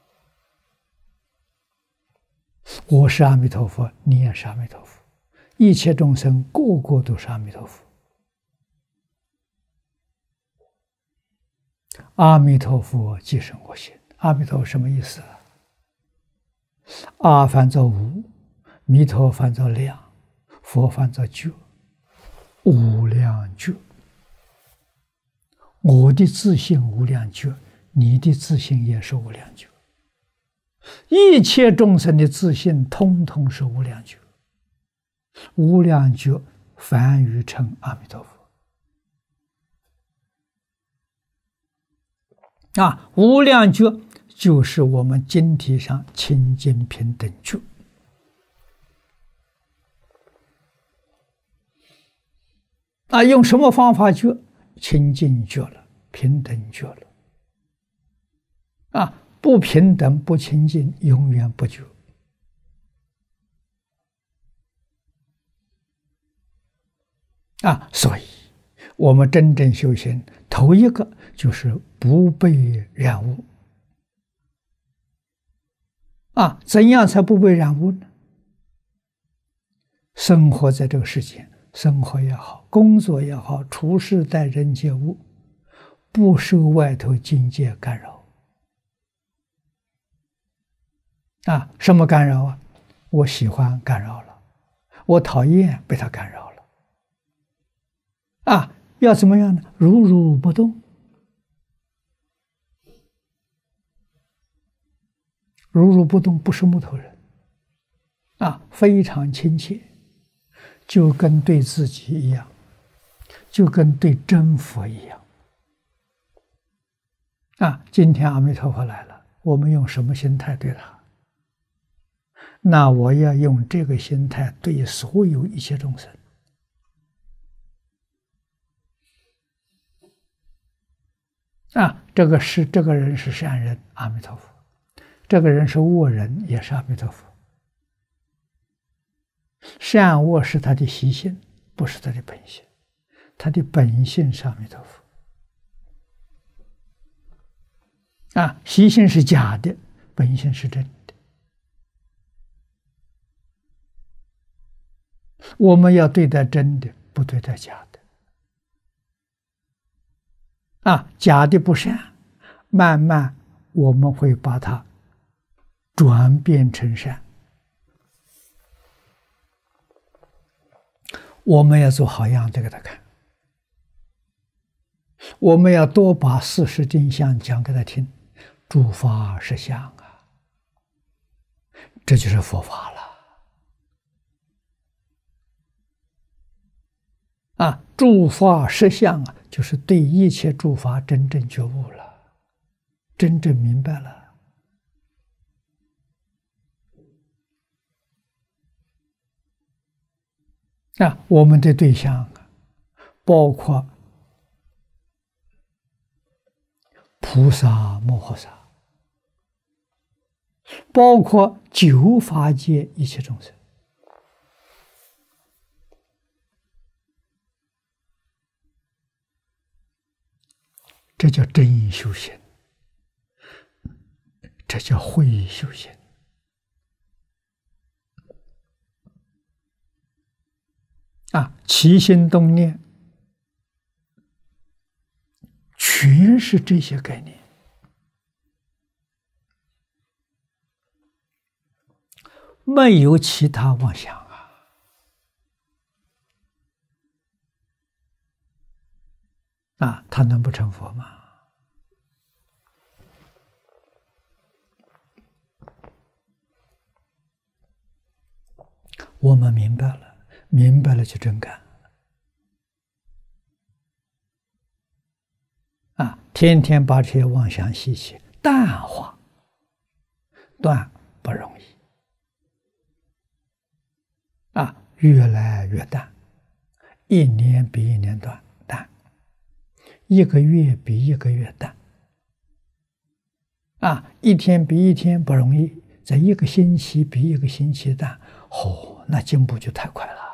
S1: 我是阿弥陀佛，你也是阿弥陀佛，一切众生个个都是阿弥陀佛。阿弥陀佛即是我心。阿弥陀佛什么意思？阿翻作无，弥陀翻作量，佛翻作觉，无量觉。我的自信无量觉，你的自信也是无量觉，一切众生的自信通通是无量觉。无量觉梵语称阿弥陀佛。无量觉就是我们经题上清净平等觉。用什么方法觉？清净觉了，平等觉了。不平等不清净，永远不觉。所以我们真正修行，头一个就是不被染污。怎样才不被染污呢？生活在这个世界，生活也好，工作也好，处事待人接物，不受外头境界干扰。什么干扰啊？我喜欢干扰了，我讨厌被他干扰了。要怎么样呢？如如不动。如如不动，不是木头人。非常亲切，就跟对自己一样，就跟对真佛一样。今天阿弥陀佛来了，我们用什么心态对他？那我要用这个心态对所有一切众生。这个人是善人，阿弥陀佛；这个人是恶人，也是阿弥陀佛。善恶是他的习性，不是他的本性。他的本性是阿弥陀佛。习性是假的， 本性是真的。我们要对待真的，不对待假的。假的不善，慢慢我们会把它转变成善。我们要做好样的给他看，我们要多把事实真相讲给他听，诸法实相啊，这就是佛法了。诸法实相啊，就是对一切诸法真正觉悟了，真正明白了。我们的对象包括菩萨摩诃萨，包括九法界一切众生。这叫真修行，这叫慧修行。起心动念全是这些概念，没有其他妄想他能不成佛吗？我们明白了，明白了就真干。天天把这些妄想习气淡化，断不容易。越来越淡，一年比一年淡，一个月比一个月淡，一天比一天不容易，在一个星期比一个星期淡，那进步就太快了。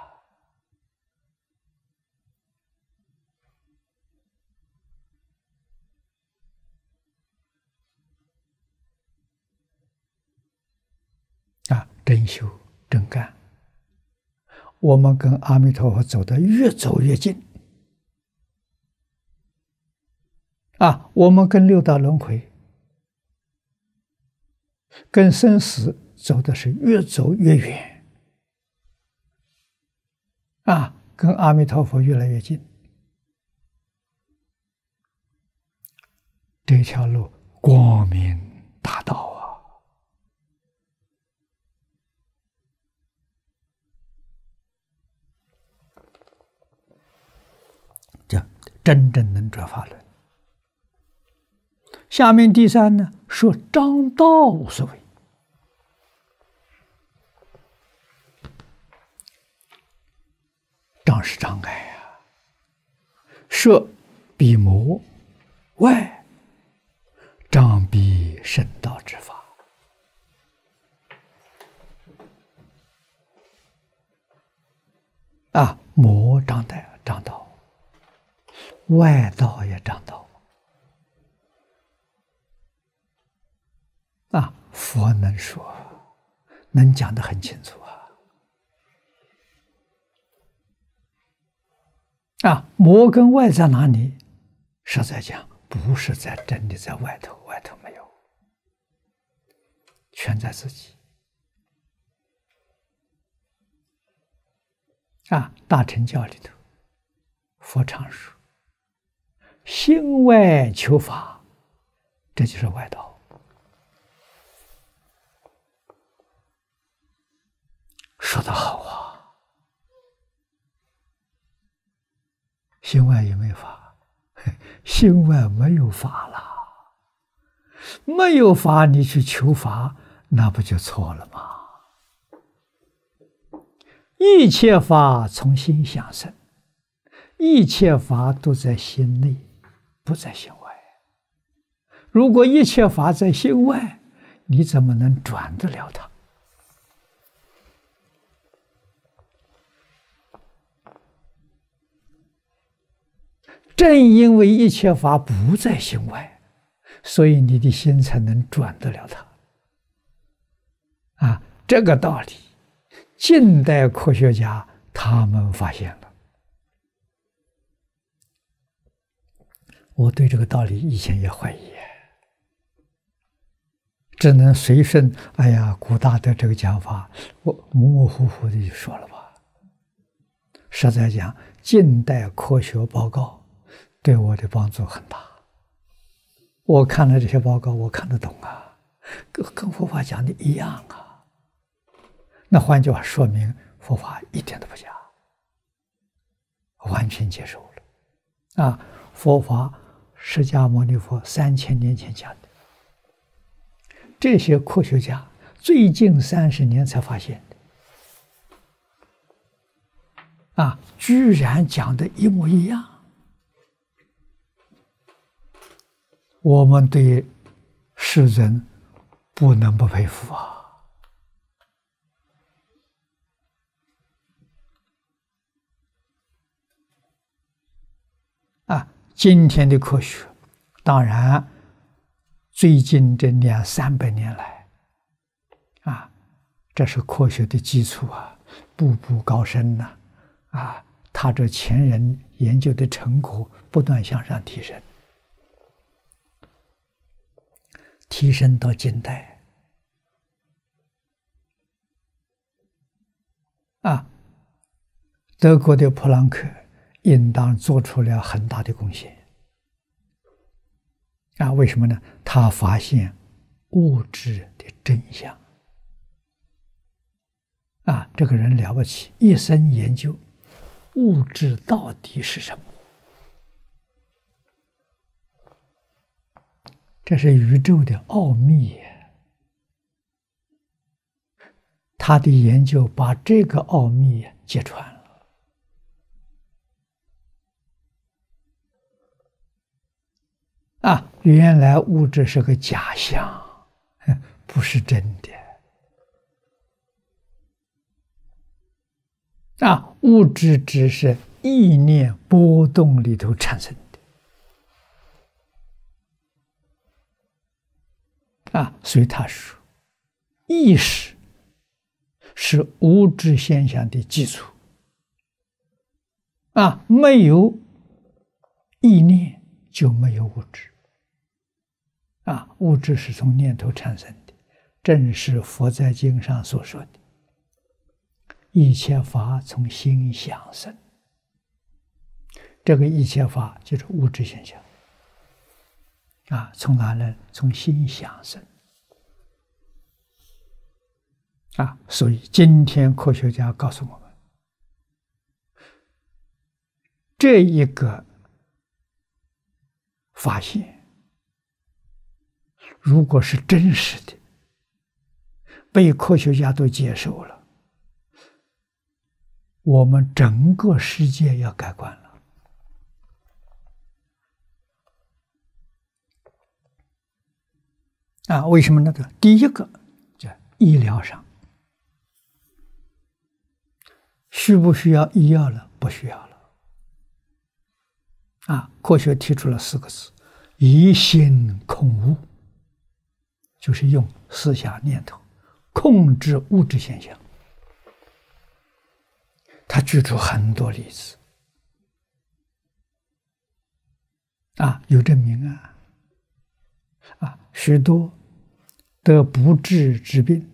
S1: 真修真干，我们跟阿弥陀佛走得越走越近。我们跟六道轮回、跟生死走的是越走越远。跟阿弥陀佛越来越近。这条路光明大道这真正能转法轮。下面第三呢，说障道无所谓。障是障碍摄彼魔，外障彼圣道之法。魔障道，外道也障道。佛能说，能讲得很清楚魔跟外在哪里？实在讲，不是在真的在外头，外头没有，全在自己。大乘教里头，佛常说，心外求法，这就是外道。说得好心外也没法，心外没有法了，没有法你去求法，那不就错了吗？一切法从心想生，一切法都在心内，不在心外。如果一切法在心外，你怎么能转得了它？正因为一切法不在心外，所以你的心才能转得了它。 这个道理，近代科学家他们发现了。我对这个道理以前也怀疑，只能随顺。哎呀，古大德这个讲法，我模模糊糊的就说了吧。实在讲，近代科学报告对我的帮助很大。我看了这些报告，我看得懂啊，跟佛法讲的一样啊。那换句话说明，佛法一点都不假，完全接受了。佛法释迦牟尼佛3000年前讲的，这些科学家最近30年才发现的，居然讲的一模一样。我们对世人不能不佩服今天的科学，当然最近这200-300年来，这是科学的基础步步高升呐，他这前人研究的成果不断向上提升，提升到近代，德国的普朗克应当做出了很大的贡献。为什么呢？他发现物质的真相。这个人了不起，一生研究物质到底是什么。这是宇宙的奥秘。他的研究把这个奥秘揭穿了。原来物质是个假象，不是真的。物质只是意念波动里头产生的。所以他说，意识是物质现象的基础。没有意念就没有物质。物质是从念头产生的，正是佛在经上所说的一切法从心想生。这个一切法就是物质现象。从哪来？从心想生。所以今天科学家告诉我们，这一个发现如果是真实的，被科学家都接受了，我们整个世界要改观了。为什么呢？第一个叫医疗上，需不需要医药了？不需要了。科学提出了4个字：疑心控物，就是用思想念头控制物质现象。他举出很多例子，有证明许多得不治之病，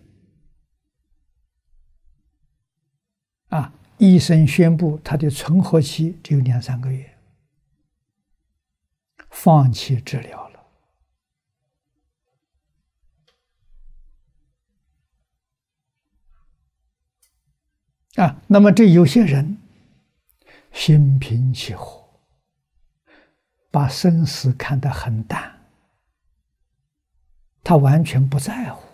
S1: 医生宣布他的存活期只有2-3个月，放弃治疗了。那么这有些人心平气和，把生死看得很淡，他完全不在乎。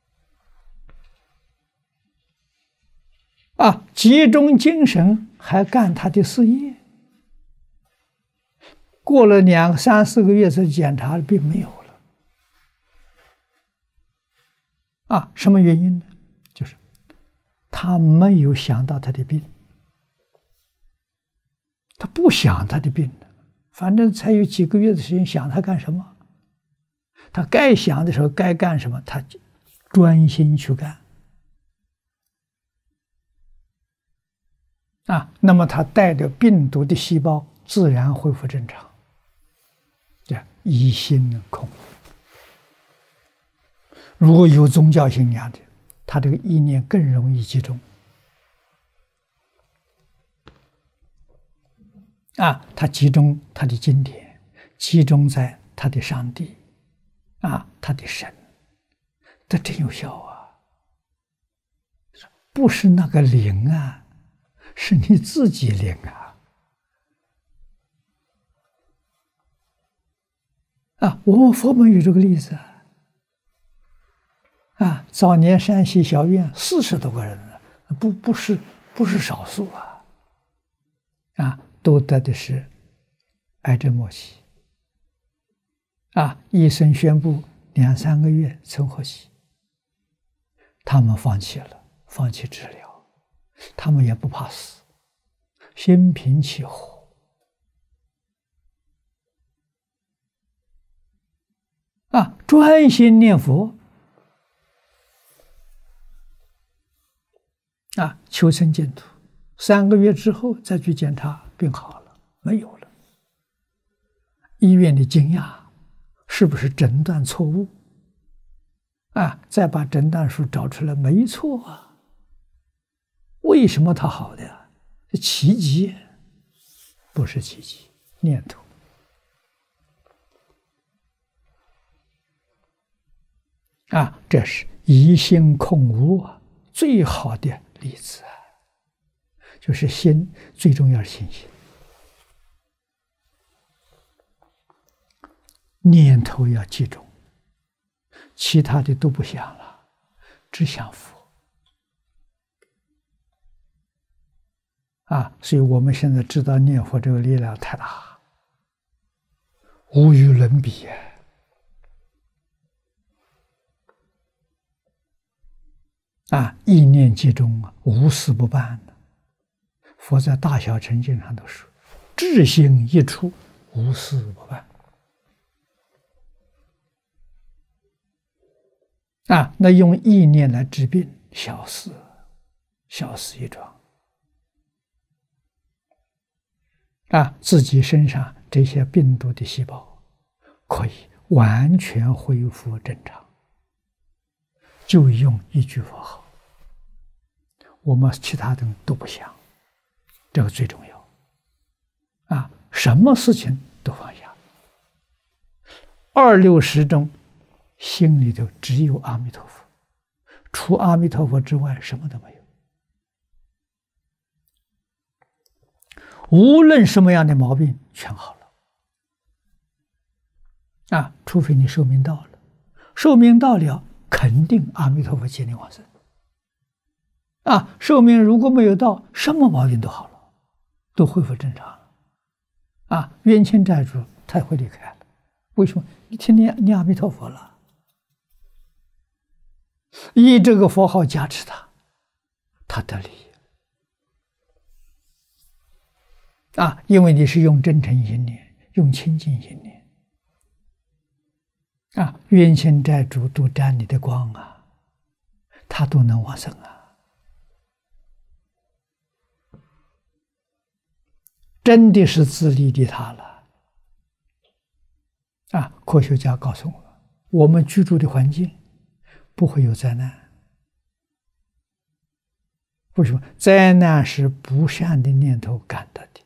S1: 集中精神还干他的事业。过了2-3-4个月才检查，并没有了。什么原因呢？就是他没有想到他的病，他不想他的病，反正才有几个月的时间，想他干什么？他该想的时候该干什么，他专心去干， 那么它带着病毒的细胞自然恢复正常。疑心恐。如果有宗教信仰的，他这个意念更容易集中。他集中他的经典，集中在他的上帝，他的神，这真有效啊！不是那个灵啊，是你自己灵我们佛门有这个例子早年山西小院40多个人，不是少数都得的是癌症末期医生宣布2、3个月存活期，他们放弃治疗，他们也不怕死，心平气和。专心念佛求生净土，3个月之后再去检查，病好了，没有了。医院的惊讶，是不是诊断错误？再把诊断书找出来，没错为什么他好的呀？是奇迹，不是奇迹，念头。这是疑心空无最好的例子就是心最重要的信心，念头要集中，其他的都不想了，只想佛所以我们现在知道念佛这个力量太大，无与伦比意念集中无事不办佛在大小乘经上都说，至心一处，无事不办那用意念来治病，小事一桩自己身上这些病毒的细胞可以完全恢复正常，就用一句佛号，我们其他的都不想，这个最重要什么事情都放下，26识中心里头只有阿弥陀佛，除阿弥陀佛之外什么都没有。无论什么样的毛病全好了除非你寿命到了，寿命到了肯定阿弥陀佛接你往生寿命如果没有到，什么毛病都好了，都恢复正常了冤亲债主他会离开了，为什么？你天天念阿弥陀佛了，以这个佛号加持他得利因为你是用真诚心念，用清净心念冤亲债主都沾你的光他都能往生真的是自利利他了科学家告诉我们居住的环境不会有灾难。为什么？灾难是不善的念头感得的。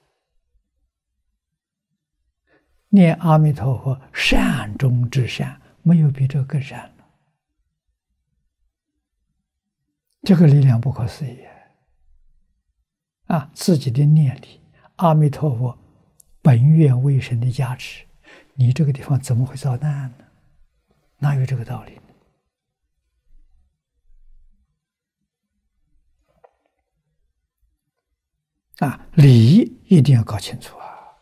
S1: 念阿弥陀佛，善中之善，没有比这更善了。这个力量不可思议自己的念力，阿弥陀佛本愿威神的加持，你这个地方怎么会遭难呢？哪有这个道理呢？理一定要搞清楚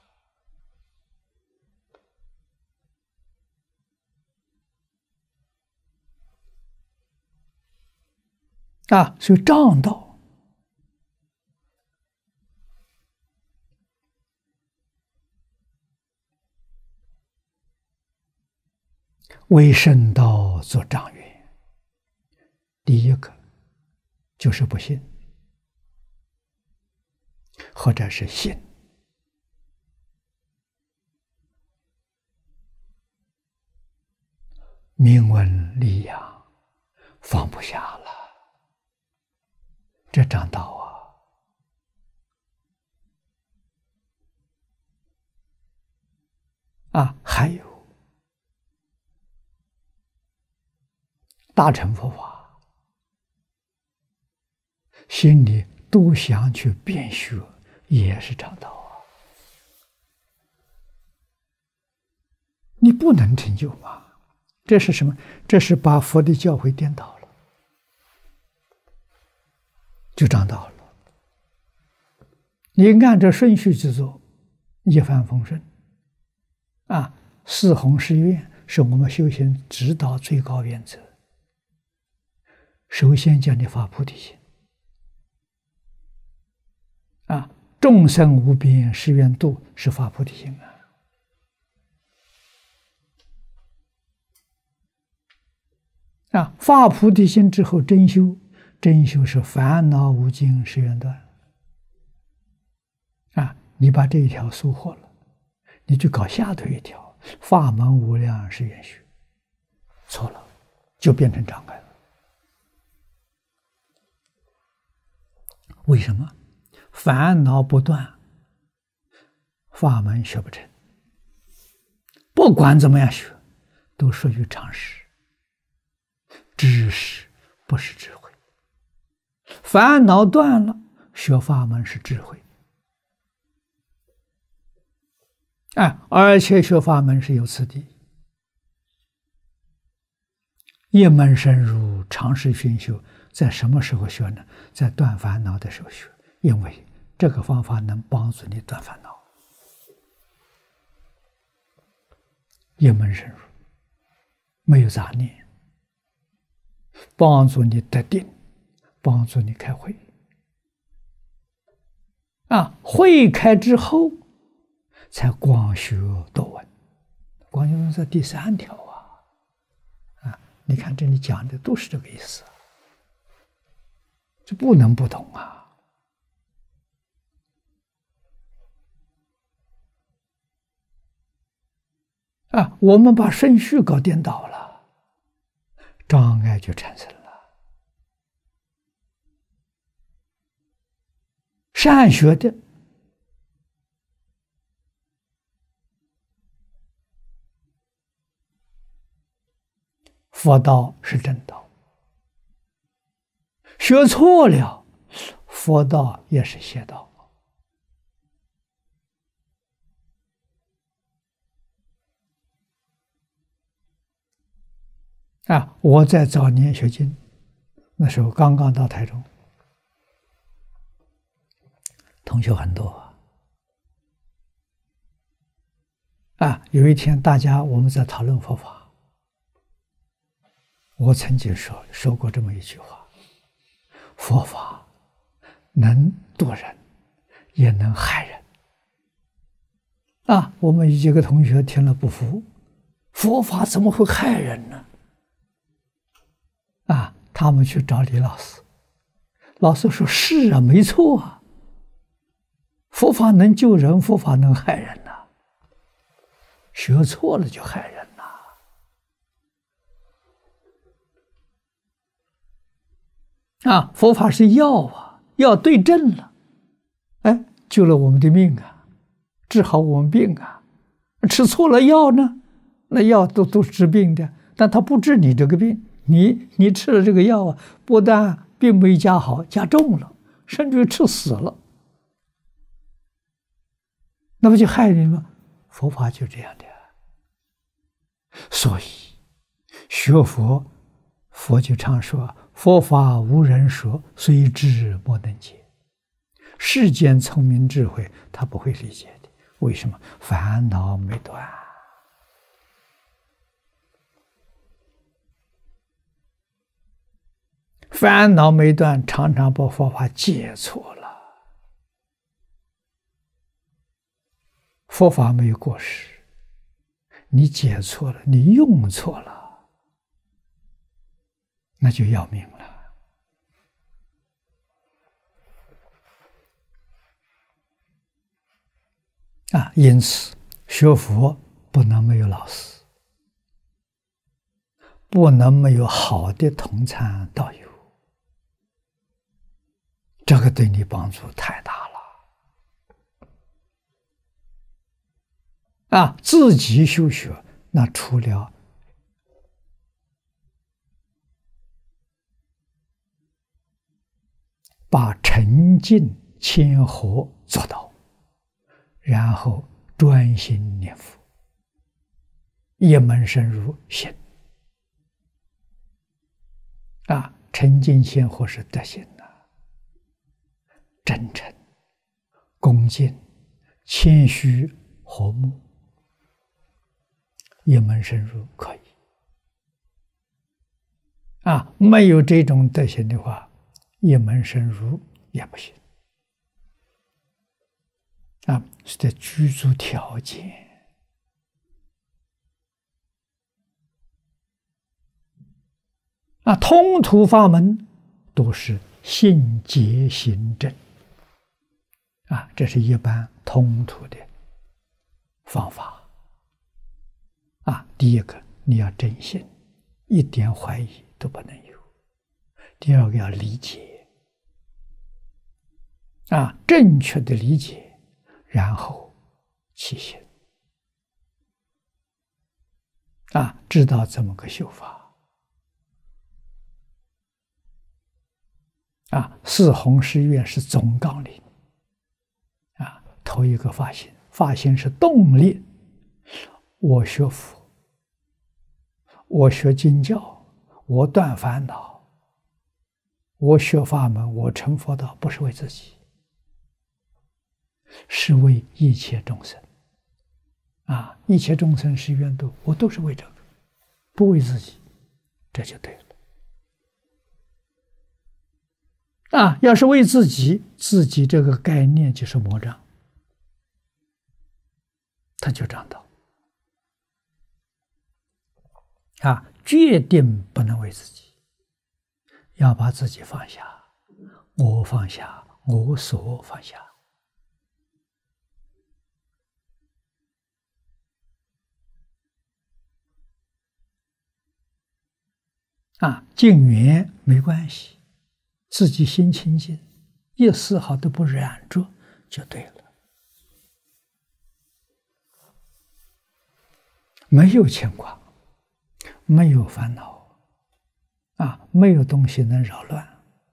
S1: 所以障道为圣道做障缘，第一个就是不信或者是心。名闻利养，放不下了，这长道啊！还有大乘佛法，心里都想去辩学，也是长道啊！你不能成就吗？这是什么？这是把佛的教诲颠倒了，就长道了。你按照顺序去做，一帆风顺。啊，四弘誓愿是我们修行指导最高原则。首先叫你发菩提心。啊，众生无边誓愿度是发菩提心啊。啊，发菩提心之后真修，真修是烦恼无尽誓愿断。啊，你把这一条收获了，你就搞下头一条，法门无量誓愿学，错了，就变成障碍了。为什么？烦恼不断，法门学不成。不管怎么样学，都属于常识。知识不是智慧，烦恼断了，学法门是智慧。而且学法门是有次第，一门深入，常识熏修。在什么时候学呢？在断烦恼的时候学，因为这个方法能帮助你断烦恼。一门深入，没有杂念，帮助你得定，帮助你开慧。慧开之后，才广学多闻。广学多闻是第3条啊！你看这里讲的都是这个意思，这不能不懂啊！我们把顺序搞颠倒了，障碍就产生了。善学的佛道是正道，学错了，佛道也是邪道。我在早年学经，那时候刚刚到台中，同学很多。有一天我们在讨论佛法，我曾经说过这么一句话：佛法能度人，也能害人。我们几个同学听了不服，佛法怎么会害人呢？他们去找李老师，老师说：“是啊，没错啊，佛法能救人，佛法能害人呐。学错了就害人呐。佛法是药啊，药对症了，救了我们的命啊，治好我们病啊。吃错了药呢，那药都是治病的，但它不治你这个病。你吃了这个药不但病没加好，加重了，甚至于吃死了，那不就害人吗？佛法就这样的。所以学佛，佛就常说：佛法无人说，虽知莫能解。世间聪明智慧他不会理解的。为什么？烦恼没断。烦恼没断，常常把佛法解错了。佛法没有过失，你解错了，你用错了，那就要命了。 因此学佛不能没有老师，不能没有好的同参道友，这个对你帮助太大了。自己修学，那除了把沉静谦和做到，然后专心念佛，一门深入心。沉静谦和是德行真诚、恭敬、谦虚、和睦，一门深入可以。没有这种德行的话，一门深入也不行。是得居住条件。通途法门都是信解行证。这是一般通途的方法。第一个，你要真信，一点怀疑都不能有。第二个，要理解，正确的理解，然后起行，知道怎么个修法。四弘誓愿是总纲领。头一个发心，发心是动力。我学佛，我学经教，我断烦恼，我学法门，我成佛道，不是为自己，是为一切众生。一切众生是愿度，我都是为这个，不为自己，这就对了。要是为自己，自己这个概念就是魔障，他就障道。决定不能为自己，要把自己放下，我放下，我所放下。净缘没关系，自己心清净，一丝毫都不染着就对了。没有牵挂，没有烦恼，没有东西能扰乱。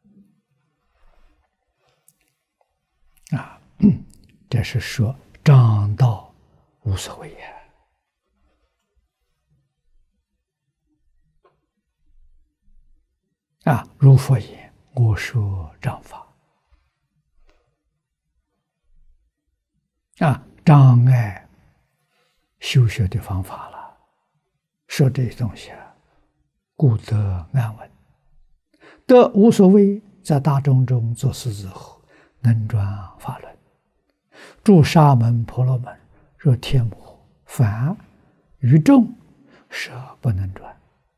S1: 这是说障道无所谓也。如佛言，我说障法。障碍修学的方法了。说这些东西故得安稳。得无所谓，在大众中做事之后，能转法轮。住沙门婆罗门，若天魔凡于众，舍不能转。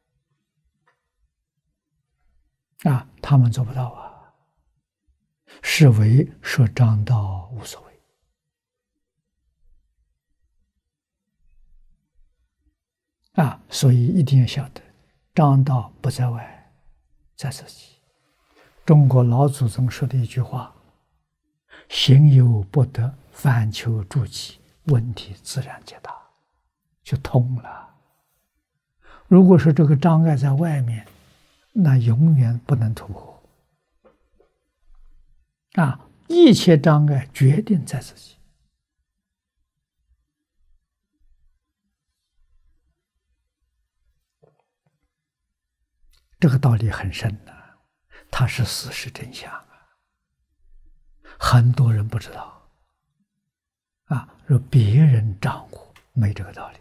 S1: 他们做不到是为说障道无所谓。所以一定要晓得，障道不在外，在自己。中国老祖宗说的一句话：行有不得，反求诸己，问题自然解答，就通了。如果说这个障碍在外面，那永远不能突破。一切障碍决定在自己。这个道理很深它是事实真相很多人不知道若别人掌握，没这个道理。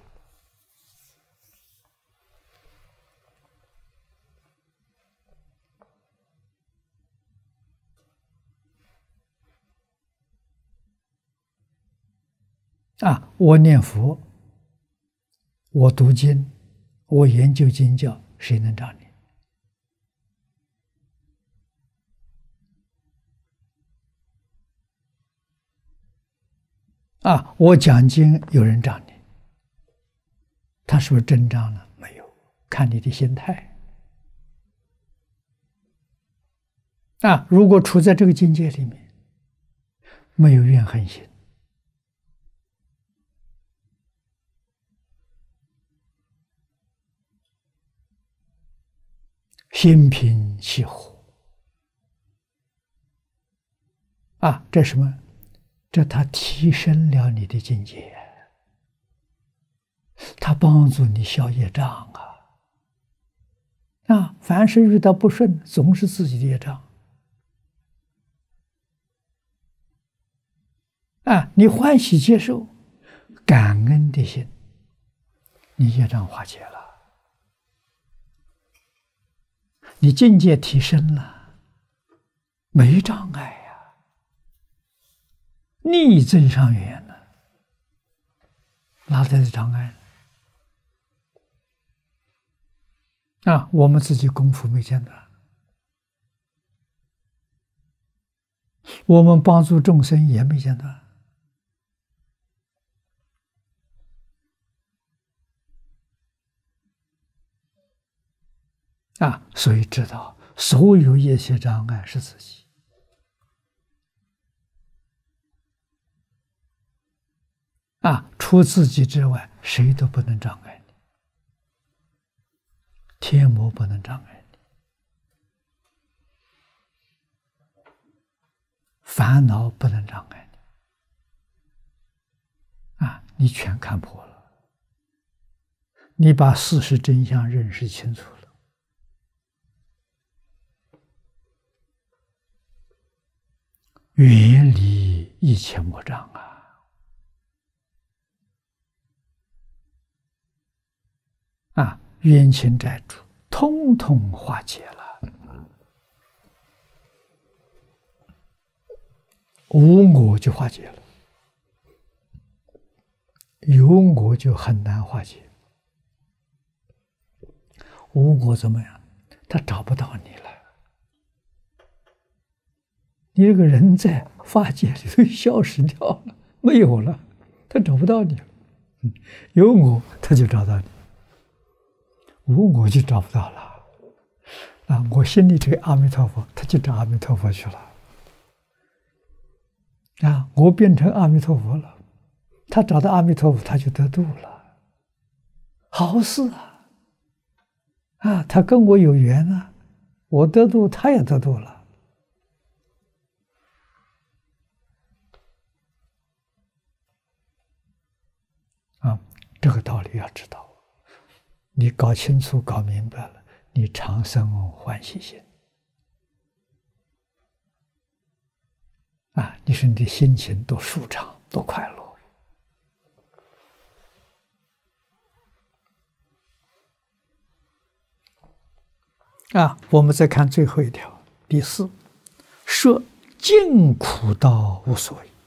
S1: 我念佛，我读经，我研究经教，谁能障你？ 啊，我讲经有人长你，他是不是真长了？没有，看你的心态。啊，如果处在这个境界里面，没有怨恨心，心平气和。啊，这什么？这他提升了你的境界，他帮助你消业障啊！啊，凡是遇到不顺，总是自己的业障。啊，你欢喜接受，感恩的心，你业障化解了，你境界提升了，没障碍。逆增上缘呢？哪来的障碍呢？啊，我们自己功夫没间断，我们帮助众生也没间断。啊，所以知道所有业些障碍是自己。啊，除自己之外，谁都不能障碍你，天魔不能障碍你，烦恼不能障碍你。啊，你全看破了，你把事实真相认识清楚了，远离一切魔障啊！啊，冤亲债主通通化解了，无我就化解了，有我就很难化解。无我怎么样？他找不到你了，你这个人在法界里头消失掉了，没有了，他找不到你了。有我，他就找到你。无我就找不到了。啊，我心里这个阿弥陀佛，他就找阿弥陀佛去了。啊，我变成阿弥陀佛了，他找到阿弥陀佛，他就得度了。好事啊！啊，他跟我有缘啊，我得度，他也得度了。啊，这个道理要知道。你搞清楚、搞明白了，你常生欢喜心。啊，你说你的心情多舒畅，多快乐。啊，我们再看最后一条，第4，设尽苦道无所谓。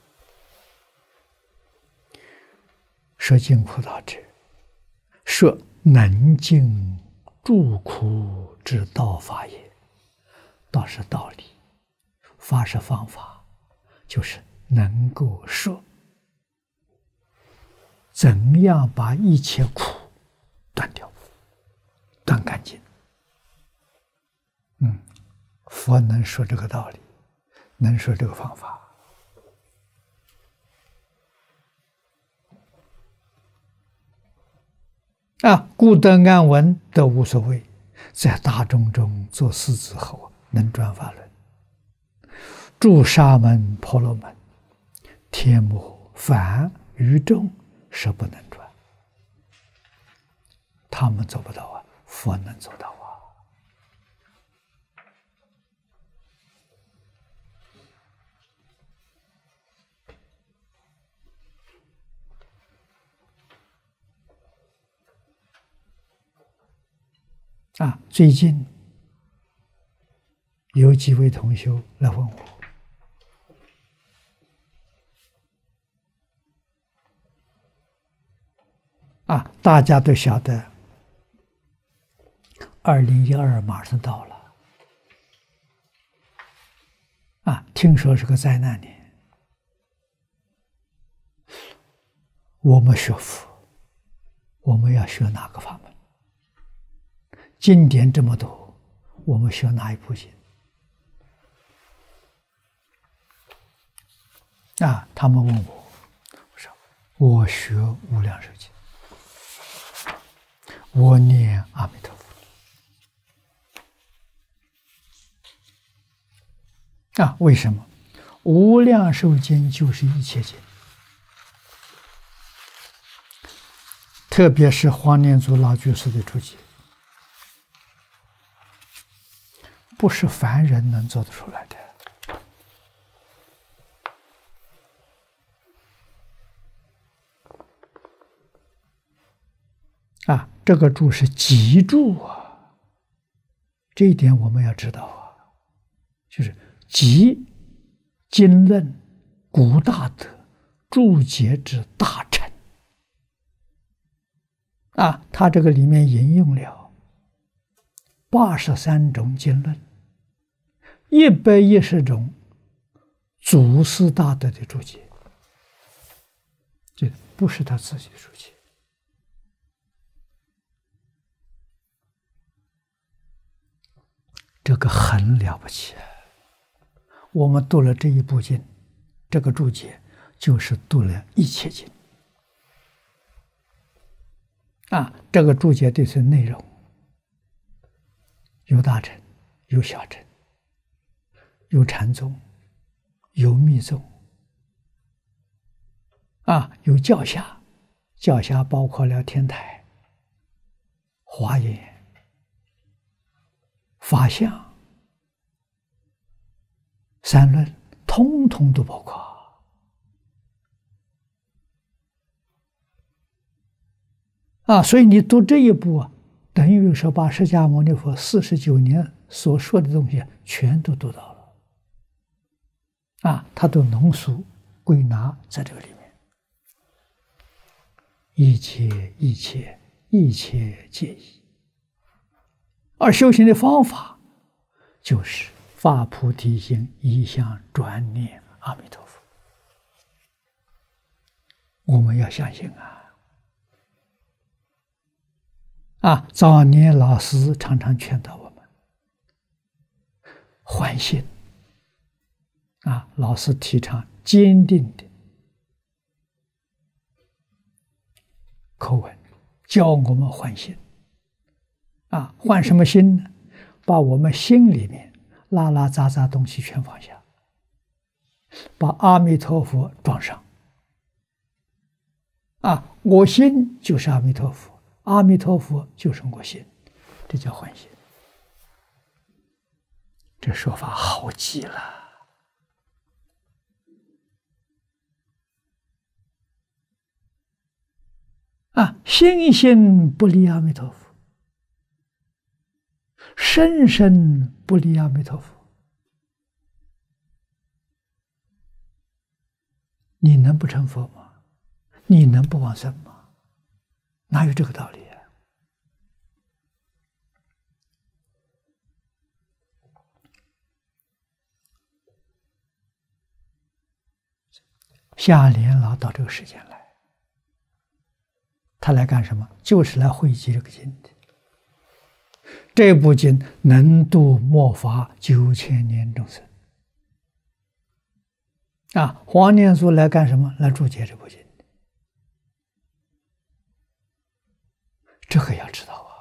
S1: 设尽苦道者，设能尽诸苦之道法也。道是道理，法是方法，就是能够设，怎样把一切苦断掉，断干净。佛能说这个道理，能说这个方法。啊，故得安稳，得无所谓，在大众中做狮子吼，能转法轮，住沙门婆罗门，天魔凡愚众是不能转，他们做不到啊，佛能做到啊。啊，最近有几位同学来问我，啊，大家都晓得2012马上到了，啊，听说是个灾难年， 我们学佛，我们要学哪个法门？经典这么多，我们学哪一部经？他们问我，我说我学无量寿经，我念阿弥陀佛。为什么？无量寿经就是一切经，特别是黄念祖老居士的注解，不是凡人能做得出来的。这个注是集注这一点我们要知道就是集经论古大德注解之大成他这个里面引用了83种经论，110种祖师大德的注解，这不是他自己的注解。这个很了不起我们读了这一部经，这个注解就是读了一切经这个注解对此内容有大乘，有小乘，有禅宗，有密宗有教下，教下包括了天台、华严、法相、三论，通通都包括所以你读这一部等于说把释迦牟尼佛49年所说的东西全都读到了他都浓缩归纳在这个里面，一切一切一切皆一。而修行的方法就是发菩提心，一向专念阿弥陀佛。我们要相信早年老师常常劝导我们还心老师提倡坚定的口吻教我们还心还什么心呢？把我们心里面拉拉杂杂东西全放下，把阿弥陀佛装上我心就是阿弥陀佛，阿弥陀佛就是我心，这叫还心。这说法好极了心心不离阿弥陀佛，生生不离阿弥陀佛，你能不成佛吗？你能不往生吗？哪有这个道理夏莲老到这个世间来，他来干什么？就是来汇集这个经的。这部经能度末法9000年众生黄念祖来干什么？来注解这部经的。这个要知道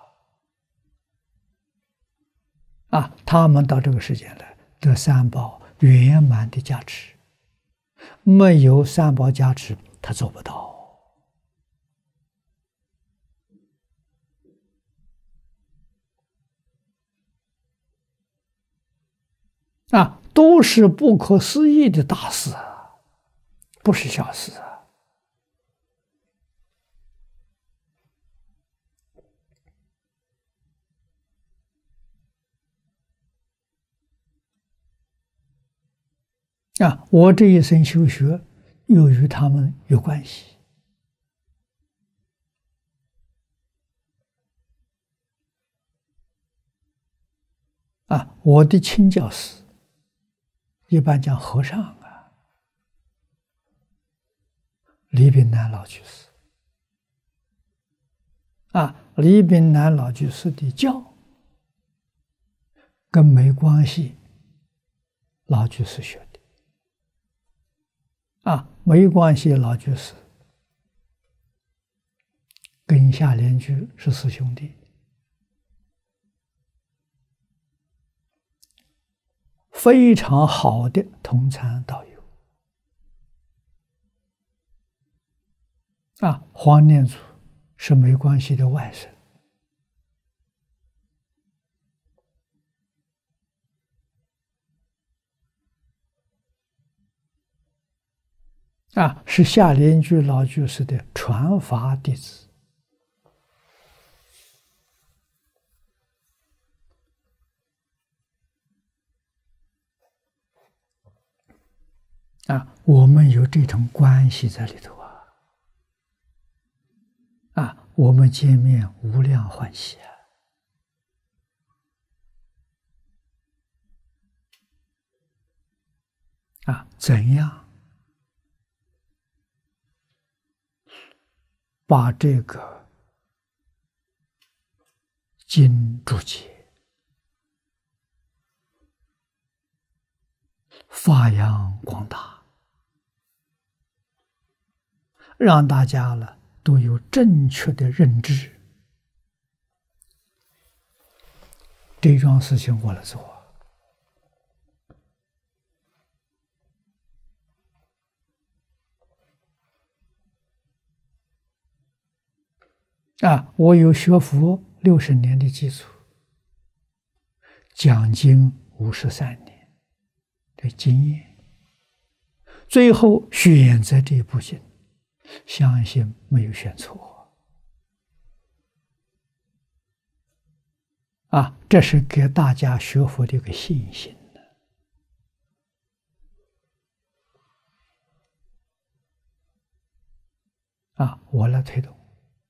S1: 他们到这个世间来得三宝圆满的加持，没有三宝加持他做不到都是不可思议的大事不是小事我这一生修学又与他们有关系我的亲教师一般讲和尚李炳南老居士李炳南老居士的教跟没关系，老居士学的。没关系，老居士跟夏莲居是师兄弟，非常好的同参道友。黄念祖是没关系的外甥。是夏莲居老居士的传法弟子。我们有这种关系在里头我们见面无量欢喜怎样把这个经注解发扬光大，让大家都有正确的认知，这桩事情我来做。我有学佛60年的基础，讲经53年的经验，最后选择这部经，相信没有选错。这是给大家学佛的一个信心我来推动。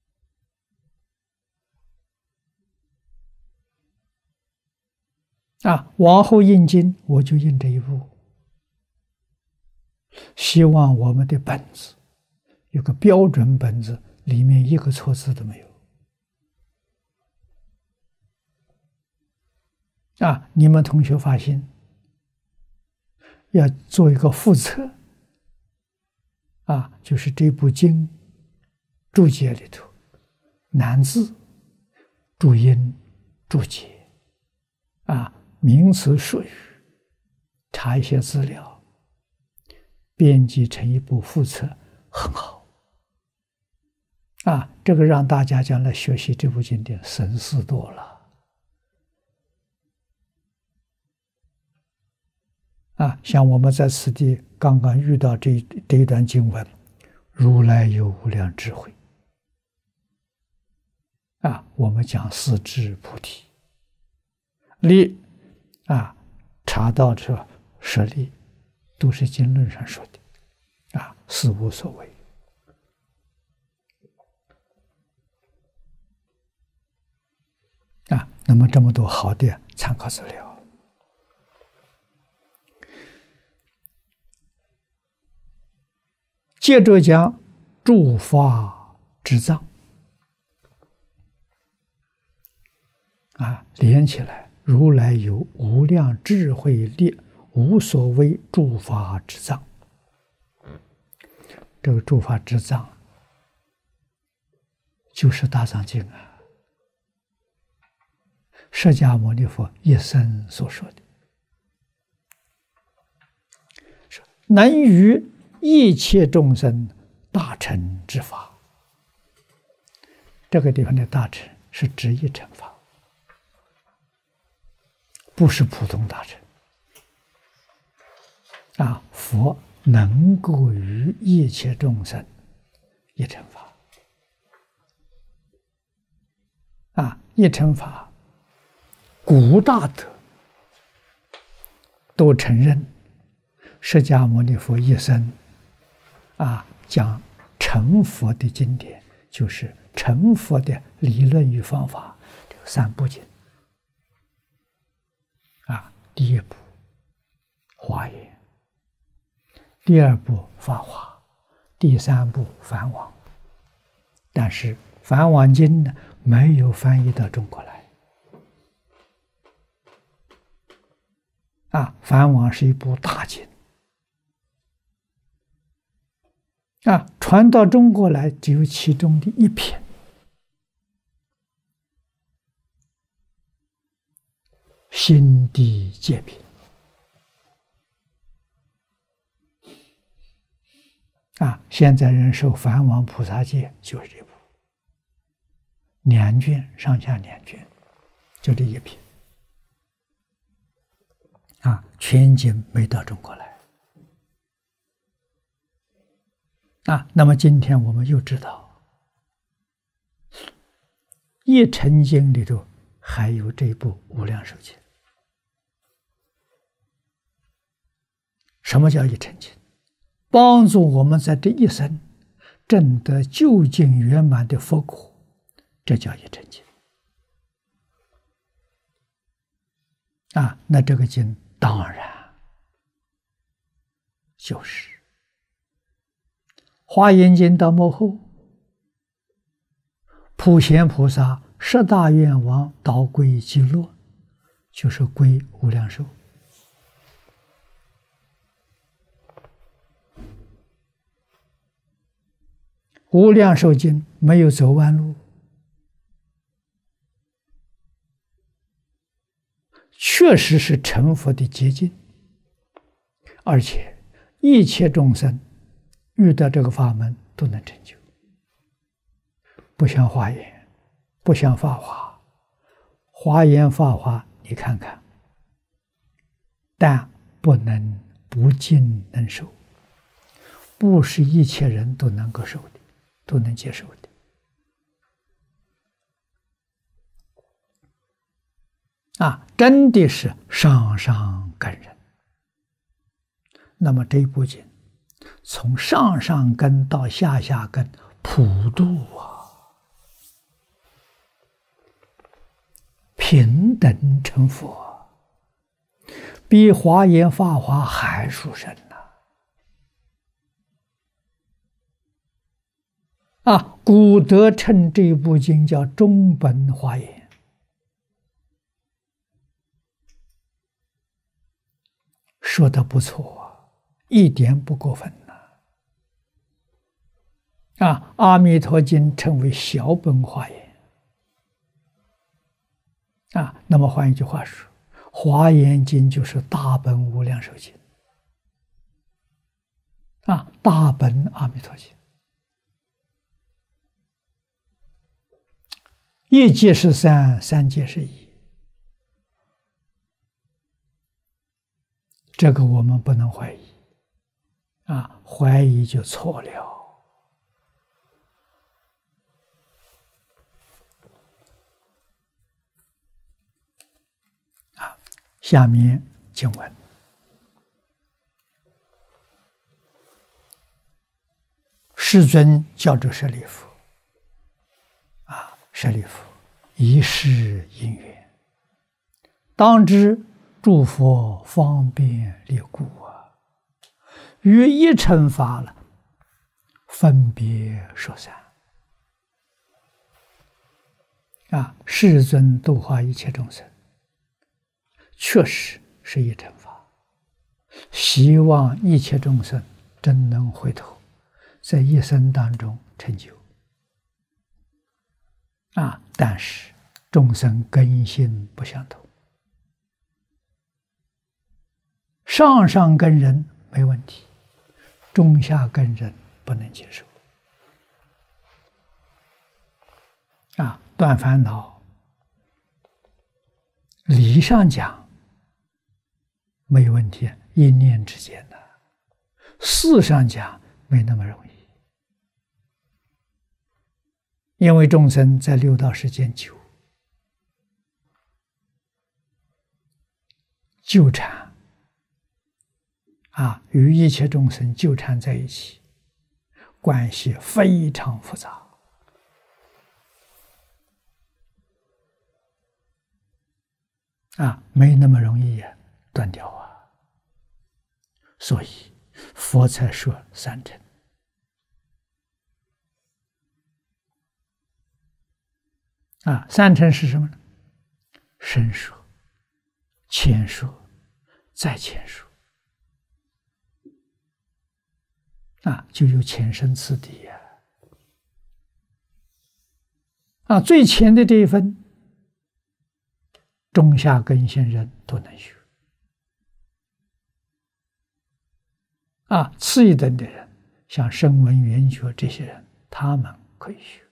S1: 往后印经我就印这一部，希望我们的本子有个标准本子，里面一个错字都没有。你们同学发心要做一个附册就是这部经注解里头难字、注音、注解名词术语，查一些资料，编辑成一部附册，很好。这个让大家将来学习这部经典省事多了。像我们在此地刚刚遇到这一段经文，如来有无量智慧。我们讲四智菩提，力查到这舍利，都是经论上说的，是无所谓。那么这么多好的参考资料，接着讲诸法之藏连起来，如来有无量智慧力，无所谓诸法之藏。这个诸法之藏就是大藏经释迦牟尼佛一生所说的，能于一切众生大乘之法。这个地方的大乘是指一乘法，不是普通大乘。佛能够于一切众生一乘法。一乘法，古大德都承认，释迦牟尼佛一生讲成佛的经典，就是成佛的理论与方法，这3部经。第一部华严，第2部法华，第3部梵网。但是梵网经呢没有翻译到中国来。梵网是一部大经，传到中国来只有其中的一篇，心地戒品。现在人受梵网菩萨戒就是这部2卷，上下2卷，就这一篇。全经没到中国来。那么今天我们又知道，一乘经里头还有这部《无量寿经》。什么叫一乘经？帮助我们在这一生证得究竟圆满的佛果，这叫一乘经。那这个经当然就是《华严经》到末后，普贤菩萨10大愿王导归极乐，就是归无量寿。无量寿经没有走弯路，确实是成佛的捷径，而且一切众生遇到这个法门都能成就，不像华严，不像法华。华严法华你看看，但不能不尽能受，不是一切人都能够受的，都能接受的。真的是上上根人。那么这一部经从上上根到下下根普度平等成佛，比华严法华还殊胜古德称这一部经叫中本华严，说得不错，一点不过分阿弥陀经称为小本华严那么换一句话说，华严经就是大本无量寿经大本阿弥陀经。一即是三，三即是一，这个我们不能怀疑怀疑就错了。下面经文，世尊教着舍利弗舍利弗，一世因缘，当知诸佛方便力故于一乘法了，分别说散世尊度化一切众生，确实是一乘法，希望一切众生真能回头，在一生当中成就但是众生根性不相同，上上根人没问题，中下根人不能接受断烦恼，理上讲没有问题，一念之间的，事上讲没那么容易，因为众生在六道时间久，纠缠与一切众生纠缠在一起，关系非常复杂没那么容易断掉所以佛才说三乘三乘是什么呢？伸说、谦说、再谦说，就有前生次第最前的这一分，中下根性人都能学次一等的人，像声闻缘觉这些人，他们可以学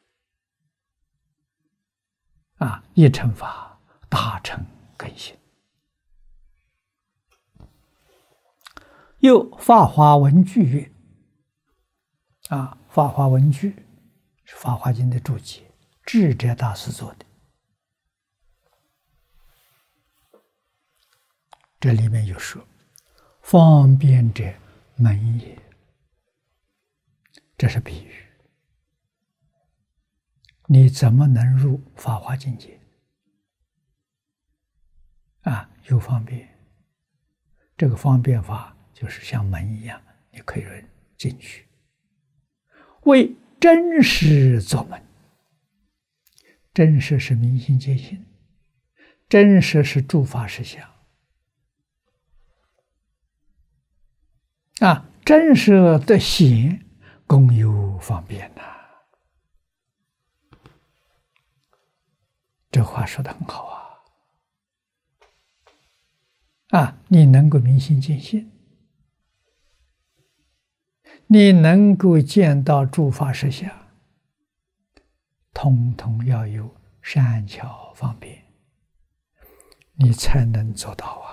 S1: 一乘法大乘根性。又法华文具曰法华文具是《法华经》的注解，智者大师做的。这里面有说，方便者门也，这是比喻。你怎么能入法华境界？有方便，这个方便法就是像门一样，你可以进去。为真实作门，真实是明心见性，真实是诸法实相真实的显共有方便这话说得很好你能够明心见性，你能够见到诸法实相，统统要有善巧方便，你才能做到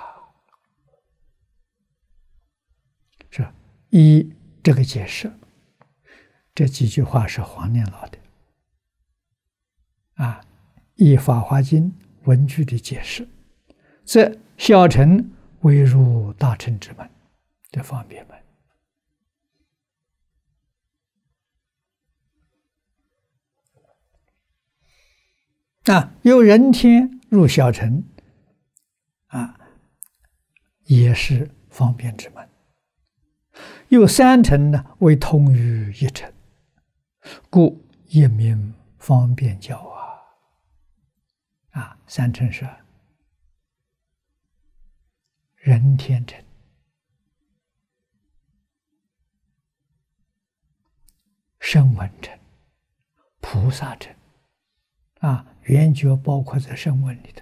S1: 是依这个解释，这几句话是黄念老的依《法华经》文句的解释，则小乘为入大乘之门的方便门有人天入小乘也是方便之门，有三乘呢为通于一乘，故一名方便教三乘是人天乘、声闻乘、菩萨乘缘觉包括在声闻里头。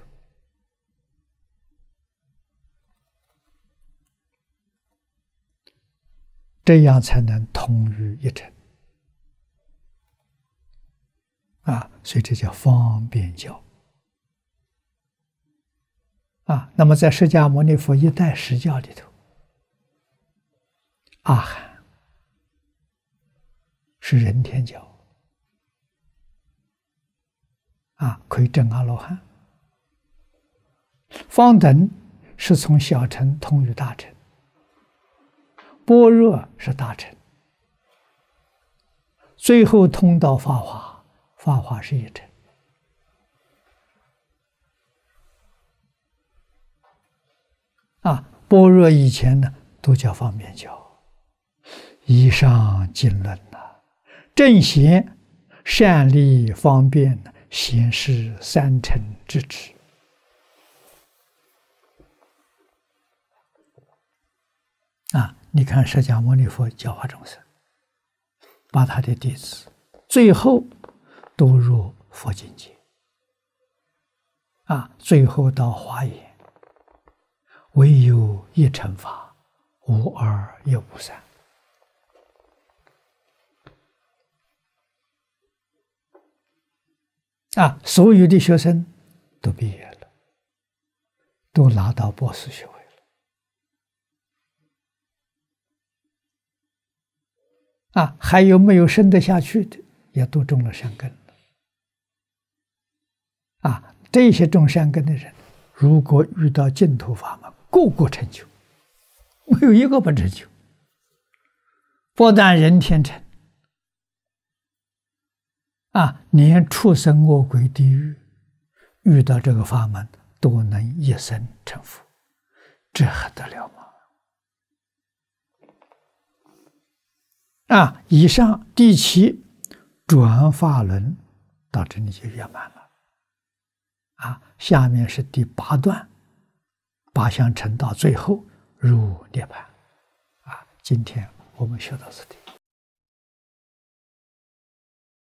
S1: 这样才能通于一乘所以这叫方便教那么在释迦牟尼佛一代实教里头，阿含是人天教可以证阿罗汉，方等是从小乘通于大乘，般若是大乘，最后通到法华，法华是一乘般若以前呢都叫方便教。以上经论正贤善利方便显示三乘之旨你看释迦牟尼佛教化众生，把他的弟子最后都入佛境界最后到华严，唯有一乘法，无二也无三所有的学生都毕业了，都拿到博士学位了还有没有升得下去的，也都种了善根了这些种善根的人，如果遇到净土法门，个个成就，没有一个不成就。不但人天成连畜生恶鬼地狱遇到这个法门都能一生成佛，这还得了吗？以上第七转法轮到这里就圆满了。 下面是第8段，八相成道，最后入涅槃。今天我们学到这里。